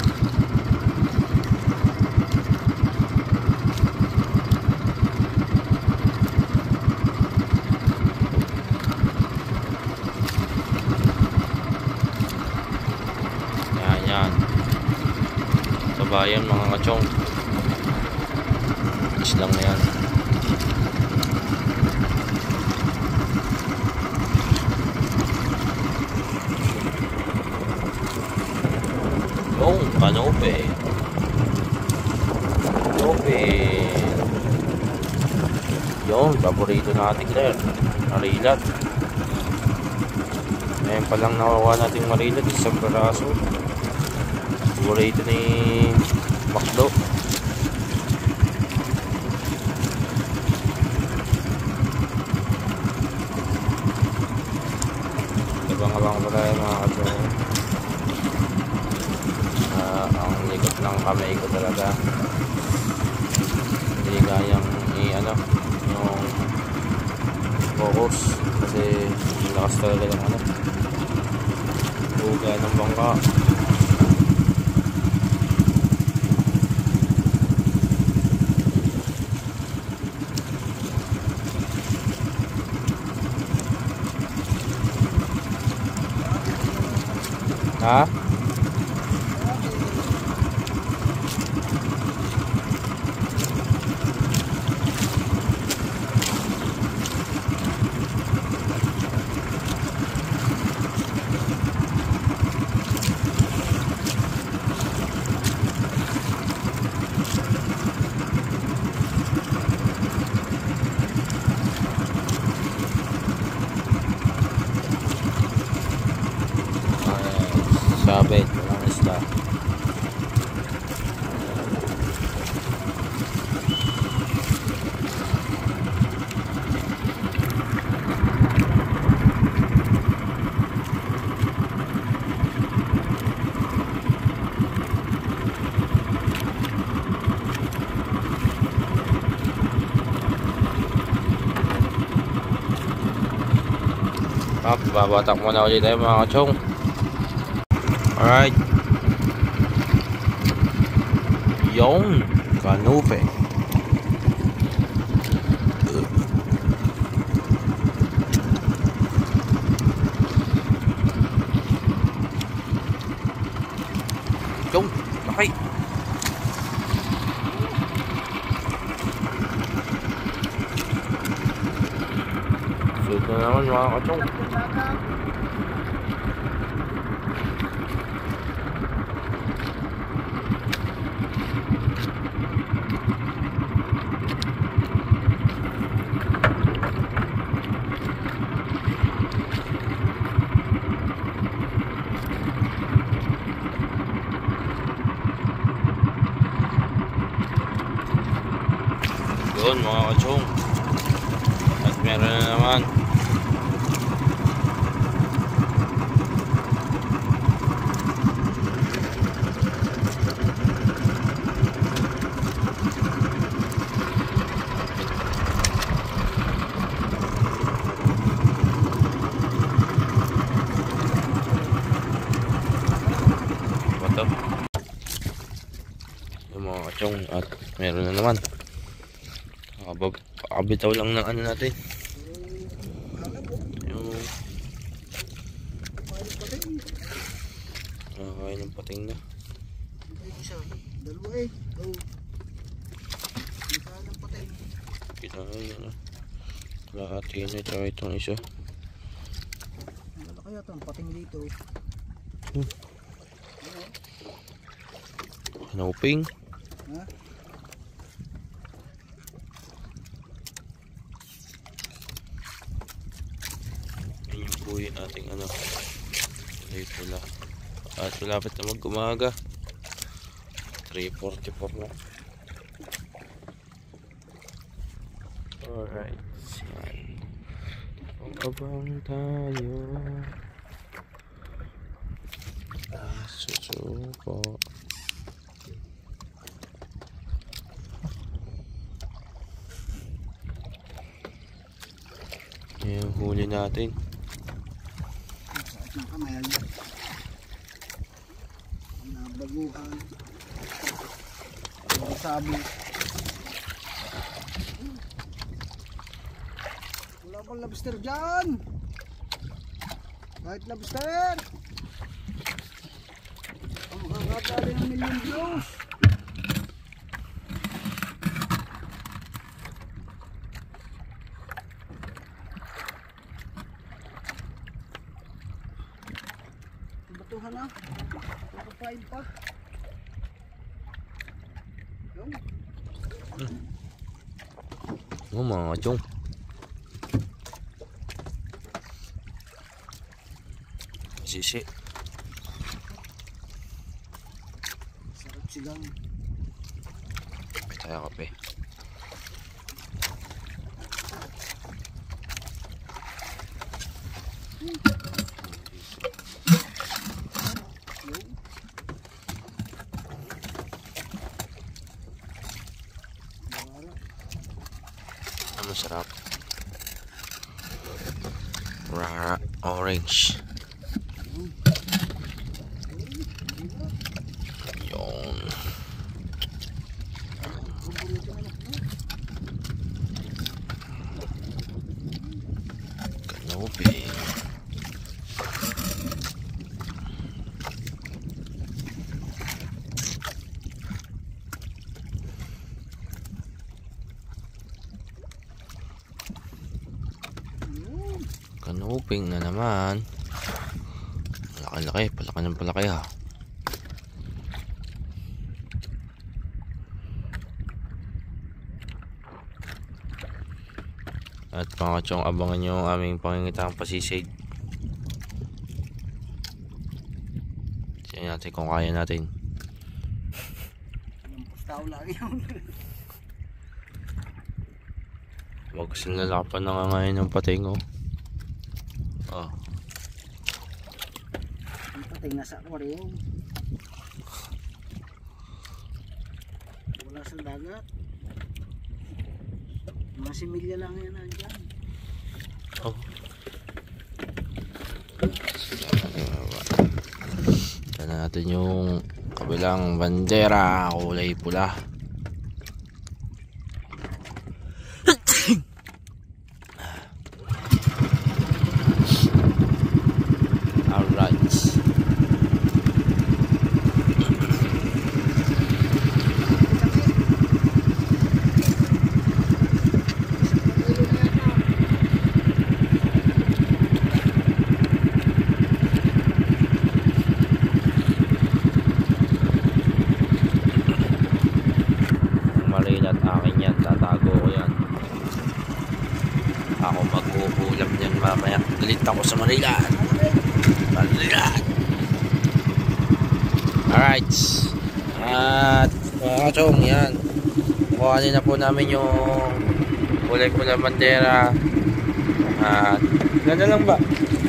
Yan. Sa bayan mga kachong. Islang na yan. Yung kanope. Yung paborito natin Claire. Marilat. Ngayon palang nawawa natin marilat. Isang peraso. Paborito ni Macdo. Abang-abang pa tayo mga kachong. Ang likot ng kamay ko talaga. Hindi kayang yung focus. Kasi lakas talaga ng buga ng bangka. Ha? Sabit, walang isda. Babatak muna ulit tayo mga kachong. Alright. Yung kanope. Yung laki. So ito naman mga kachong. Yun mga kachong. At meron na naman. Bato. Yung mga kachong. At meron na naman. Kabitaw lang ng ano natin. Yung kakain ng pating na. Dalawa eh. Kita nga yun. Kalahati na ito. Itong isa. kaya ito, ang pating dito. Kanuping. Ha? Yun yung buhay nating ano. Kulay pula. At malapit na mag-umaga. 3:44 na. Alright. Abang tayo. Susuko. Yung huli natin. Sakit ng kamay. Nabaguhan. Sabi. Wala pang lobster dyan. Kahit lobster. Ang makakatali ng million views. Batuhan na. Nakapain pa. Yung. Oh, mga chong. Sisi. Sarap sigang. May tayo kape. Masarap. Rara orange. Yun. Kanopi. Kanuping na naman. Palaki-laki, palaki ng palaki ha. At mga chong, abangan nyo ang aming pangingitang pasisid. Tignan natin kung kaya natin. Tao lang yun. Magsinalapan na nga ngayon ng pating oh. Oh. Ang pating nasa aquarium. Wala sa dagat. Mga similya lang yan nandyan. Oh. Tignan natin yung kabilang bandera, kulay pula. At akin yan, tatago ko yan. Ako mag-uulam yan mamaya. Galit ako sa Marilat. Alright. At mga kachong yan, kuhanin na po namin yung kulay pula bandera. At ganda lang ba?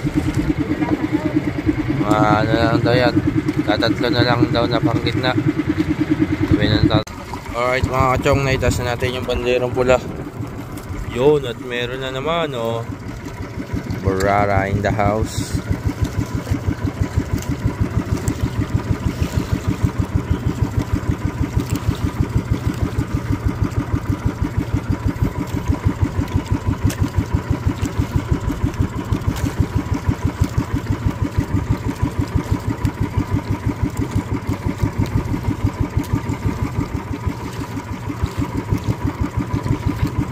Ano lang daw yan, tatatlo na lang daw na pang gitna. Sabi ng tatlo. Alright mga kachong, naitas na natin yung banderang pula. Yun, at meron na naman oh, Barara in the house.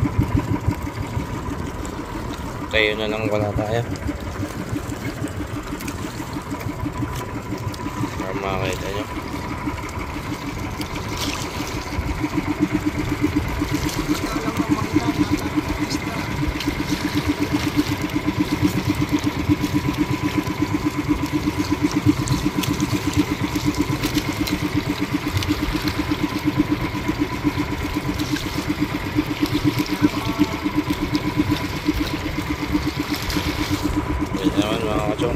Tayo na lang wala tayo. makita nyo. Yan naman mga kachong.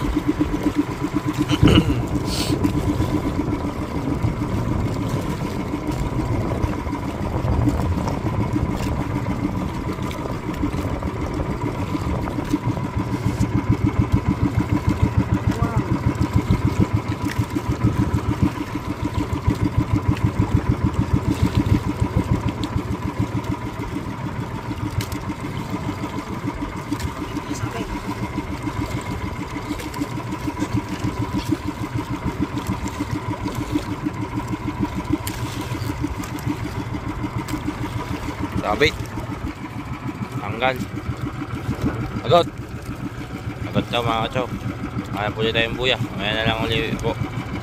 Sabit. Tanggal. Agot. Agot daw mga kacho. Kaya po ulit tayong buya. Mamaya na lang ulit po.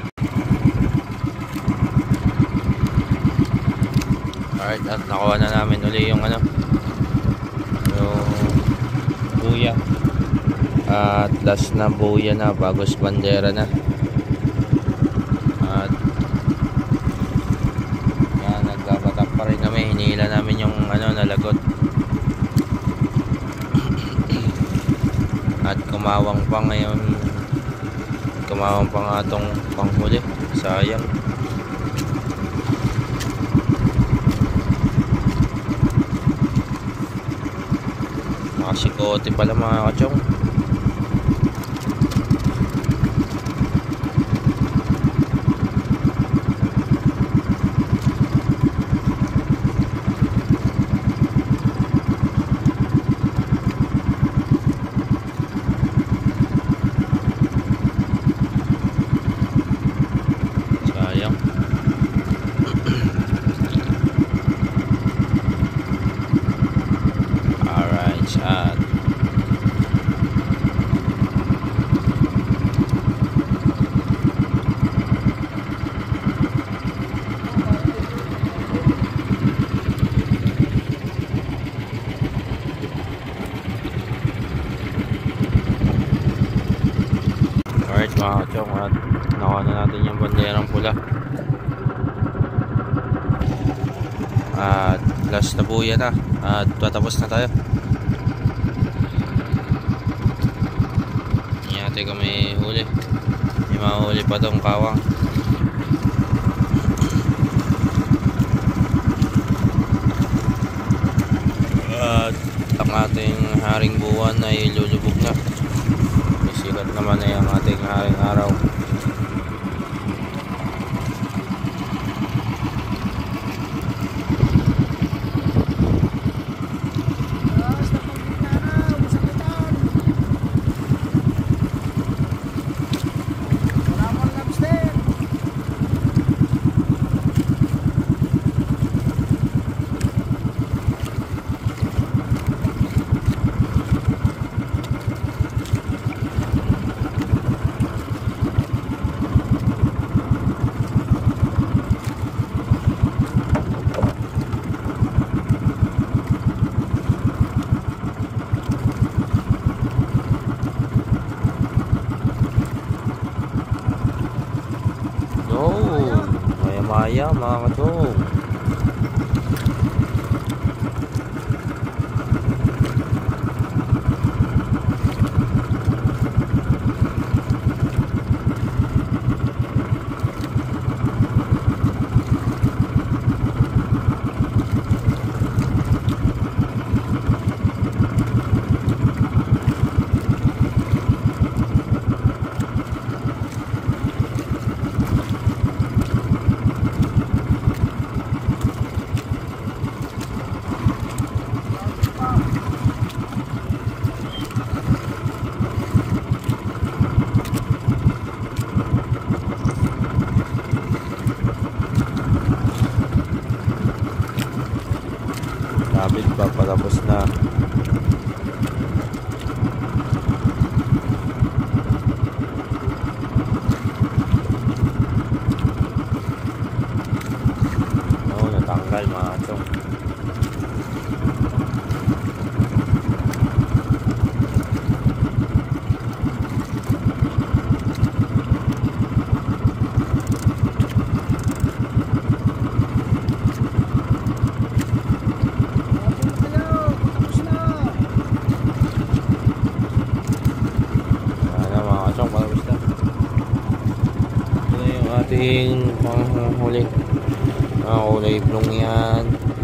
Alright, at nakuha na namin ulit yung ano, yung buya. At last na buya na, bagos bandera na. At yan, nagpapatak pa rin kami. Hinihila namin yung ano, nalagot. At kumawang pa ngayon. Kumawang pa nga itong panghuli. Sayang. Nakasikote pala mga kachong. Alright mga kachong, at nakuha na natin yung banderang pula. At last na buya na. At patapos na tayo. Hindi natin kami huli. May mahuli pa tong kawang. At ang ating haring buwan ay lulubog na. Sikat naman ay ang ating haring araw. Maya mga kachong. ating panghuli. Mga kulay blong yan.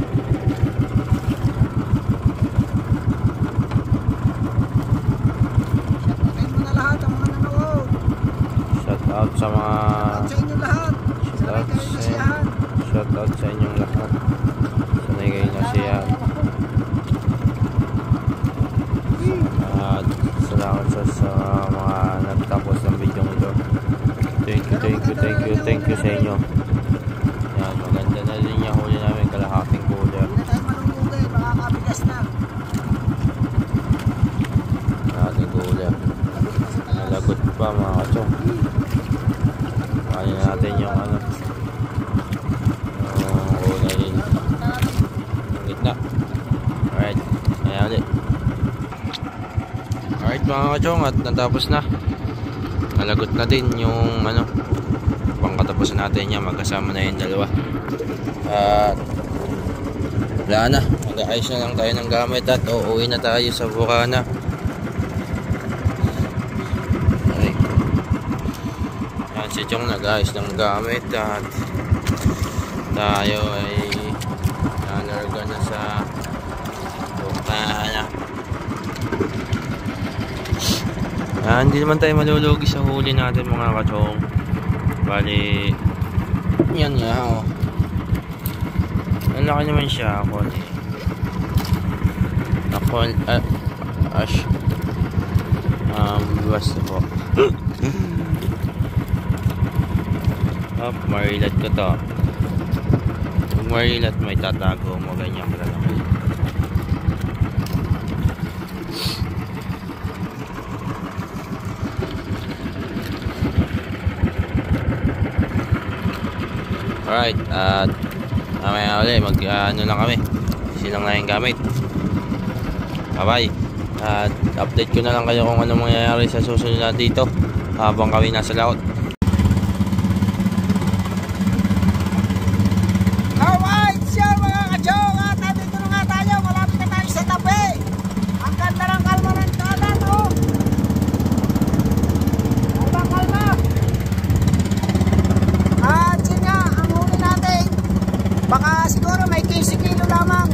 Shoutout na lahat ang mga nanood. Shout out sa mga Shoutout sa inyo lahat. Sanay kayo nasiyahan. shout out sa inyong lahat. Sanay kayo nasiyahan. At salamat sa mga nagtapos ng video ito. Thank you sa inyo. Yan, maganda na rin yung huli namin, kalahating cooler. Hindi na tayo malungkutin, makakabigas na. Kalahating cooler. Nalagot pa mga kachong. Kanin natin yung ano. Yung kulay. Yung gitna. Alright, kaya ulit. Alright mga kachong, at natapos na. Nalagot na din yung ano, pangkatapusan natin niya, magkasama na yung dalawa. At wala na, mag-aayos na lang tayo ng gamit at uuwi na tayo sa Bukana. Okay. Yan si Chong, nag-aayos ng gamit at tayo ay nalarga na sa Bukana. Hindi naman tayo malulugi sa huli natin mga kachong. Bali, yan nga oh. Ang laki naman siya ako. Basta po. Marilat ko to. Pag marilat may tatago mo, ganyan ka lang. Alright, at mamaya ulit ano lang kami, silang na yung gamit. Bye bye. At update ko na lang kayo kung ano mangyayari sa susunod na dito habang kami nasa laot. Alright, siya mga kachong, at nandito na nga tayo, malapit na tayo sa tabi. Ang ganda ng kalma ng kanan, oh. Kalma. At yun nga, ang huli natin, baka siguro may 15 kilo lamang.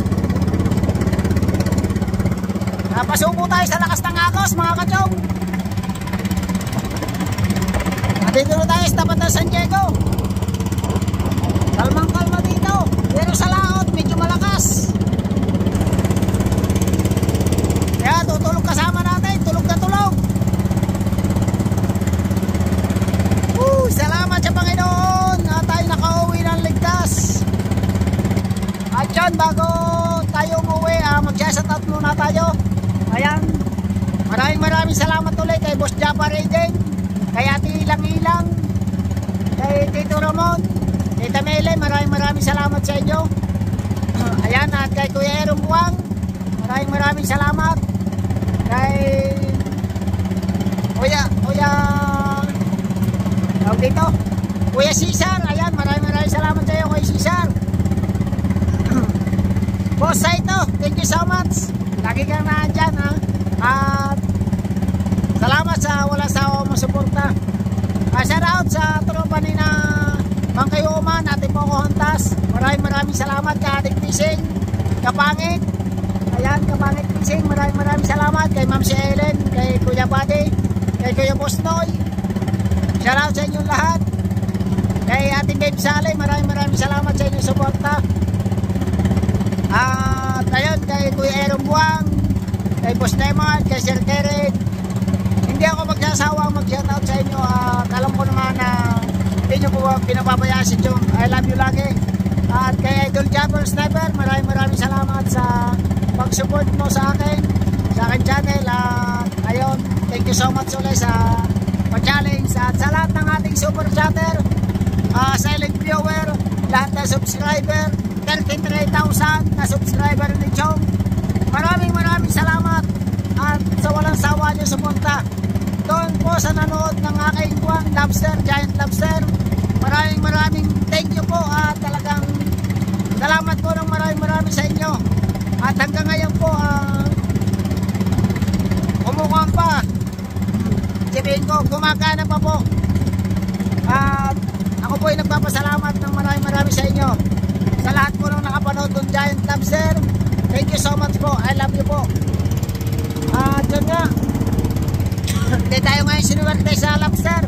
Napasuko tayo sa lakas ng agos mga kachong. Nandito na tayo sa tapat ng San Diego. Kalmang kalma dito, pero sa laot medyo malakas. Kaya tutulog kasama natin, tulog na tulog. Salamat sa Panginoon at tayo nakauwi ng ligtas. At yan, bago tayo umuwi, mag-shoutout muna tayo. Ayan, maraming salamat ulit kay Boss Japa Raiden, kay Ate Ilang-Ilang, kay Tito Ramon, Tita Mele, maraming salamat sa inyo. Ayan, at kay Kuya Erong Buwang, maraming salamat. Kay Kuya dito, Kuya Cesar, ayan, maraming salamat sa iyo Kuya Cesar. Boss Saito, thank you so much. Lagi kang nandyan, ha? At salamat sa walang sawa mo suporta. Shout out sa tropa ni na Bangkayuman, Ate Poco Hontas. Maraming salamat kay Ating Fishing, Kapangit. Ayan, Kapangit Fishing, maraming salamat kay Ma'am si Ellen, kay Kuya Buddy, kay Kuya Boss Noy. Shout out sa inyong lahat. Kay Ate Babe Sally, maraming salamat sa inyong suporta. At ayun, kay Kuya Erong Buwang, kay Boss Neymar, kay Sir Keret. Hindi ako magsasawang mag-shoutout sa inyo. Alam ko naman na hindi nyo po pinapabayaan si Jong. I love you lagi. At kay Idol Jabber Sniper, maraming salamat sa pag-support mo sa akin channel. Ayun, thank you so much ulit sa pa-challenge. At sa lahat ng ating super chatter, silent viewer, lahat na subscriber, 33,000 na subscriber ni Chong. Maraming salamat at sa walang sawa nyo sumunta doon po sa nanood ng aking lobster, giant lobster. Maraming thank you po at talagang salamat po ng maraming sa inyo. At hanggang ngayon po kumukuha pa, sabihin ko, gumagana pa po. ako po ay nagpapasalamat ng maraming sa inyo. Sa lahat po nung nakapanood ng Giant Lobster, thank you so much po. I love you po. At yun nga, hindi tayo ngayon sinuwerte sa lobster.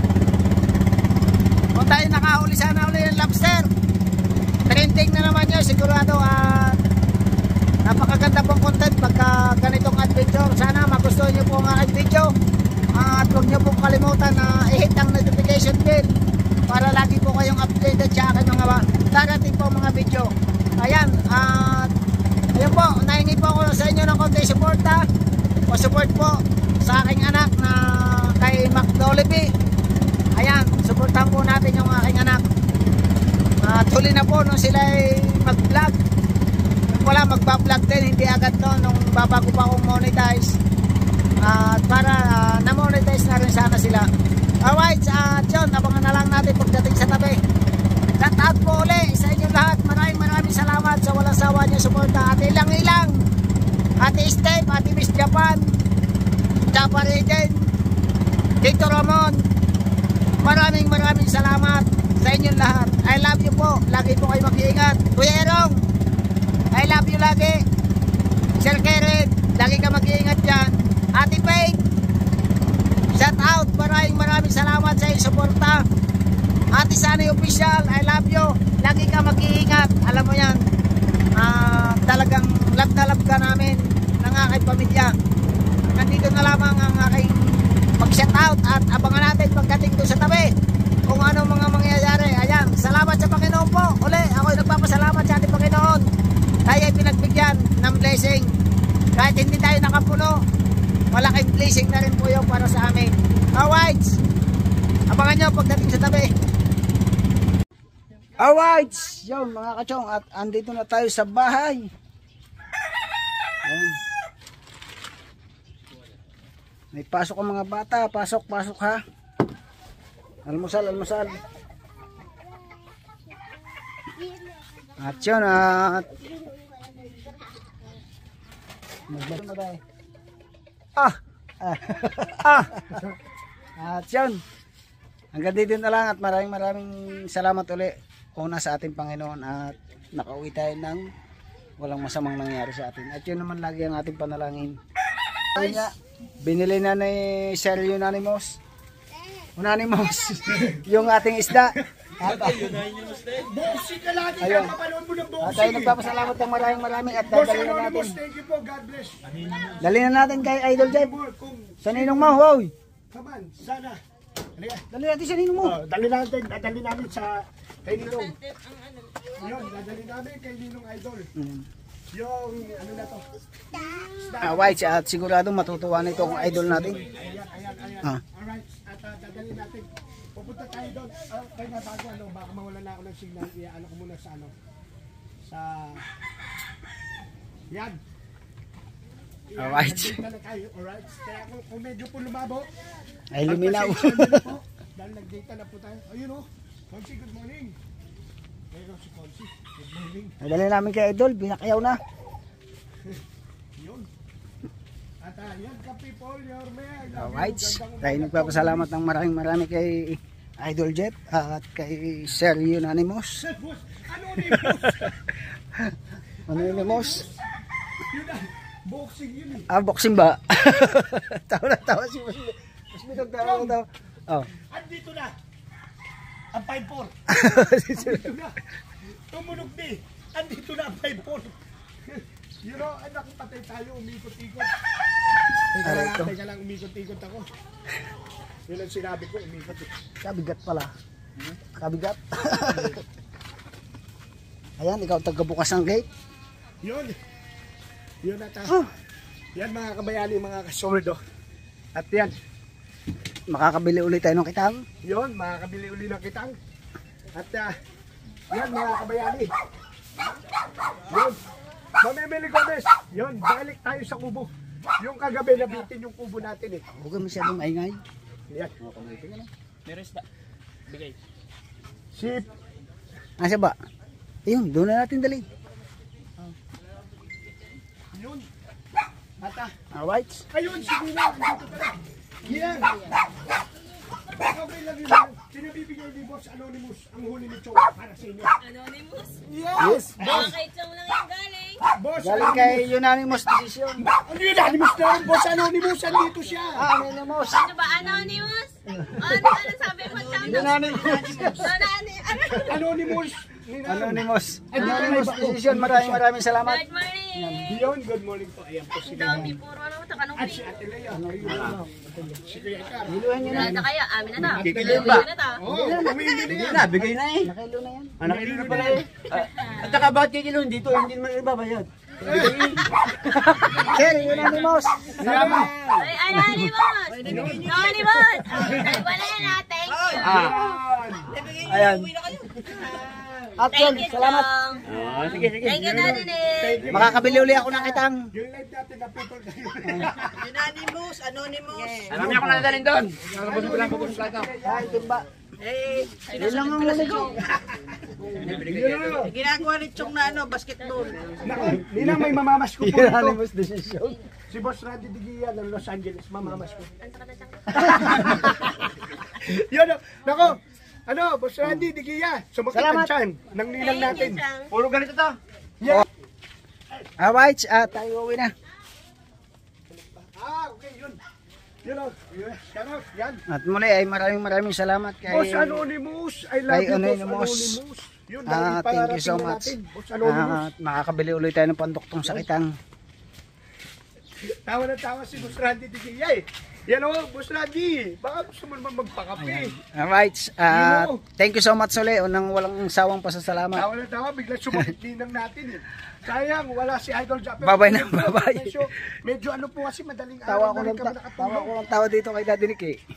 Kung tayo nakahuli sana uli ng lobster, trending na naman yun sigurado. At napakaganda pong content pagka ganitong adventure. Sana magustuhan nyo po ang aking video. At huwag nyo pong kalimutan na i-hit ang notification bell para lagi po kayong updated sa aking mga darating po mga video. Ayan, at ayun po, nahingi po ako sa inyo ng konti suporta. Pa-support po sa aking anak na kay Mac Dolby. Ayan, supportan po natin yung aking anak. At huli na po nung sila ay mag-vlog. Nung wala magpa-vlog din, hindi agad to nung babago pa akong monetize. At para na-monetize na rin sana sila. Alright, yun, abangan na lang natin pagdating sa tabi. Shout out po uli sa inyo lahat. Maraming salamat sa walang sawa niyo suporta. At ilang Ate Steve, Ate Miss Japan, Japa Regen, Tito Ramon, maraming salamat sa inyong lahat. I love you po. Lagi po kayo mag-iingat. Kuya Erong, I love you lagi. Sir Karen, lagi ka mag-iingat dyan. Ate Faith, shout out. Maraming salamat sa iyong suporta. Ate Sanay Official, I love you. Lagi ka mag-iingat. Alam mo yan, talagang love na love ka namin ng aking pamilya. Nandito na lamang ang aking mag-shout out at abangan natin pagdating doon sa tabi kung ano mga mangyayari. Ayan, salamat sa Panginoon po. Uli, ako ay nagpapasalamat sa ating Panginoon. Tayo ay pinagbigyan ng blessing. Kahit hindi tayo nakapuno, malaking blessing na rin po yun para sa amin. Alright, abangan nyo pagdating sa tabi. Alright, yun mga kachong, at andito na tayo sa bahay. Ayan. May pasok ang mga bata, pasok ha. Almusal. At yun, at yun, hanggang dito na lang at maraming salamat uli una sa ating Panginoon at nakauwi tayo ng walang masamang nangyari sa atin. At yun naman lagi ang ating panalangin. Binili na ni Sir Unanimous yung ating isda. Boxing ka lagi Ayun. ka, mapanood mo ng At boxing. tayo nagpapasalamat ng maraming at Boss dadalhin na natin. Anonymous, thank you po, God bless. Dali na natin kay Idol Jeff. Kung Sa ninong mo, wow. kaman, sana. Halika. Dali natin sa ninong mo. Dadali namin sa kay Ninong. Yun, dadali namin kay Ninong Idol. Yung ano na to. White at sigurado matutuwa na ito kung idol natin. Ayan. Alright, at dadali natin. Pupunta tayo doon. Kaya nga bago baka mawala na ako ng signal. Ano ko muna sa sa yan. Alright. Nandito na tayo, alright. Kaya kung medyo po lumabo, Ay luminaw. dahil nag-data na po tayo. Ayun o, Consi, good morning. Ayun si Consi, good morning. Dali namin kay Idol, binakayaw na. Yun. At yan ka people, your man. Alright. Tayo nagpapasalamat ng marami kay Idol Jeff at kay Sir Unanimous. Anonymous. Yun na, boxing yun eh. Boxing ba? tawa si Mas Bidog tawa. Oh. Andito na, ang 5-4. Andito na, tumunog di. Andito na ang 5-4. You know, anak, patay tayo, umikot-ikot. Teka lang, umikot-ikot ako. Yun ang sinabi ko, umikot. Kabigat pala. Kabigat. Ayan, ikaw tagabukas ng gate. Yun. Yun at yan mga kabayani, mga kasordo. At yan. Makakabili ulit tayo ng kitang. Yun, makakabili uli ng kitang. At yan mga kabayani. Yun. Mamimili ko, Bes. Yun, balik tayo sa kubo. Yung kagabi nabitin yung kubo natin eh. Huwag masyadong maingay. Yan. Meron isda. Bigay. Sip. Nasa ba? Ayun, doon na natin dali. Yun. At Alright. ayun, sige na. Andito ka na. Yan. Okay lang yun. Pinabibigay ni Boss Anonymous ang huli ni Chong para sa inyo. Anonymous. Yes! Boss! Kay Chong lang yung galing. Boss Galing kay unanimous decision. Ano yun? Anonymous na rin. Boss Anonymous, andito siya. Anonymous. Ano ba? Anonymous? Ano sabi mo? Unanimous. Anonymous. Anonymous. Anonymous decision. Maraming salamat. Good morning. Dion, good morning po. Ayan po si Ang dami, puro ano, At takanong si Ate Lea. Si Kuya Car. Biluhan nyo na. Wala na kaya, amin na na. Kikilim Bigyan na ta. Oo, umili na yan. Bigay na eh. Nakilo na yan. Nakilo na pala eh. At saka bakit kikilon dito? Hindi naman ibabayad. Sir, unanimous. Salamat. Ay, Anonymous. Anonymous. Ay, wala na. Thank you. Ayan. Action. Thank you, Salamat. Chong. Sige, sige. Thank you, Daddy Nick. Makakabili uli ako ng kitang. Yung live natin na people kayo. Anonymous, anonymous. Alam niya kung nadalhin doon. Nakabusog ko lang po sa plato. Ay, timba. Yun lang ang huli ko. Ginagawa ni Chong na ano, basketball. Ninang may mamamas ko po dito. Unanimous decision. Si Boss Randy Digia ng Los Angeles, mamamas ko. Yun, nako. Ano, Boss Randy Digia, sumakit ang Salamat. tiyan ng ninang natin. Thank you, Chong. Puro ganito to. Yeah. Alright, tayo uwi na. Okay, yun. Yun o, shout out, yan. At muli ay maraming salamat kay Boss Anonymous, I love kay you, Boss Anonymous. Anonymous. Yun, dahil Thank you so pararating na much. natin, Boss Anonymous. At makakabili ulit tayo ng panduktong sakitang. Tawa na tawa si Boss Randy Digia eh. Yan o, Boss Randy, baka gusto mo naman magpakape. Alright, thank you so much ulit. Unang walang sawang pasasalamat. Tawa na tawa, bigla sumakit ninang natin eh. Sayang, wala si Idol Japper. Babay na, babay. Medyo ano po kasi madaling Tawa araw ko na rin ng kami tawa nakatulog. ko ng tawa dito kay Daddy Nick eh.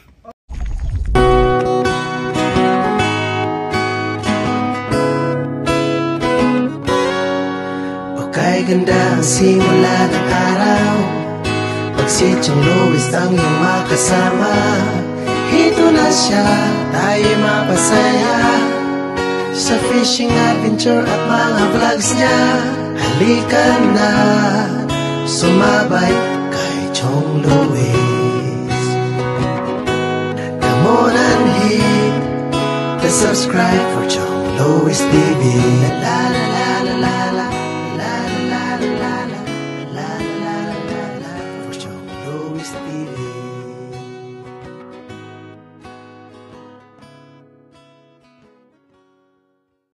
O kay ganda ang simula ng araw, pag si Chong Luis ang iyong makasama. Ito na siya, tayo'y mapasaya sa fishing adventure at mga vlogs niya. Halika na, sumabay kay Chong Luis. Come on and hit the subscribe for Chong Luis TV. La la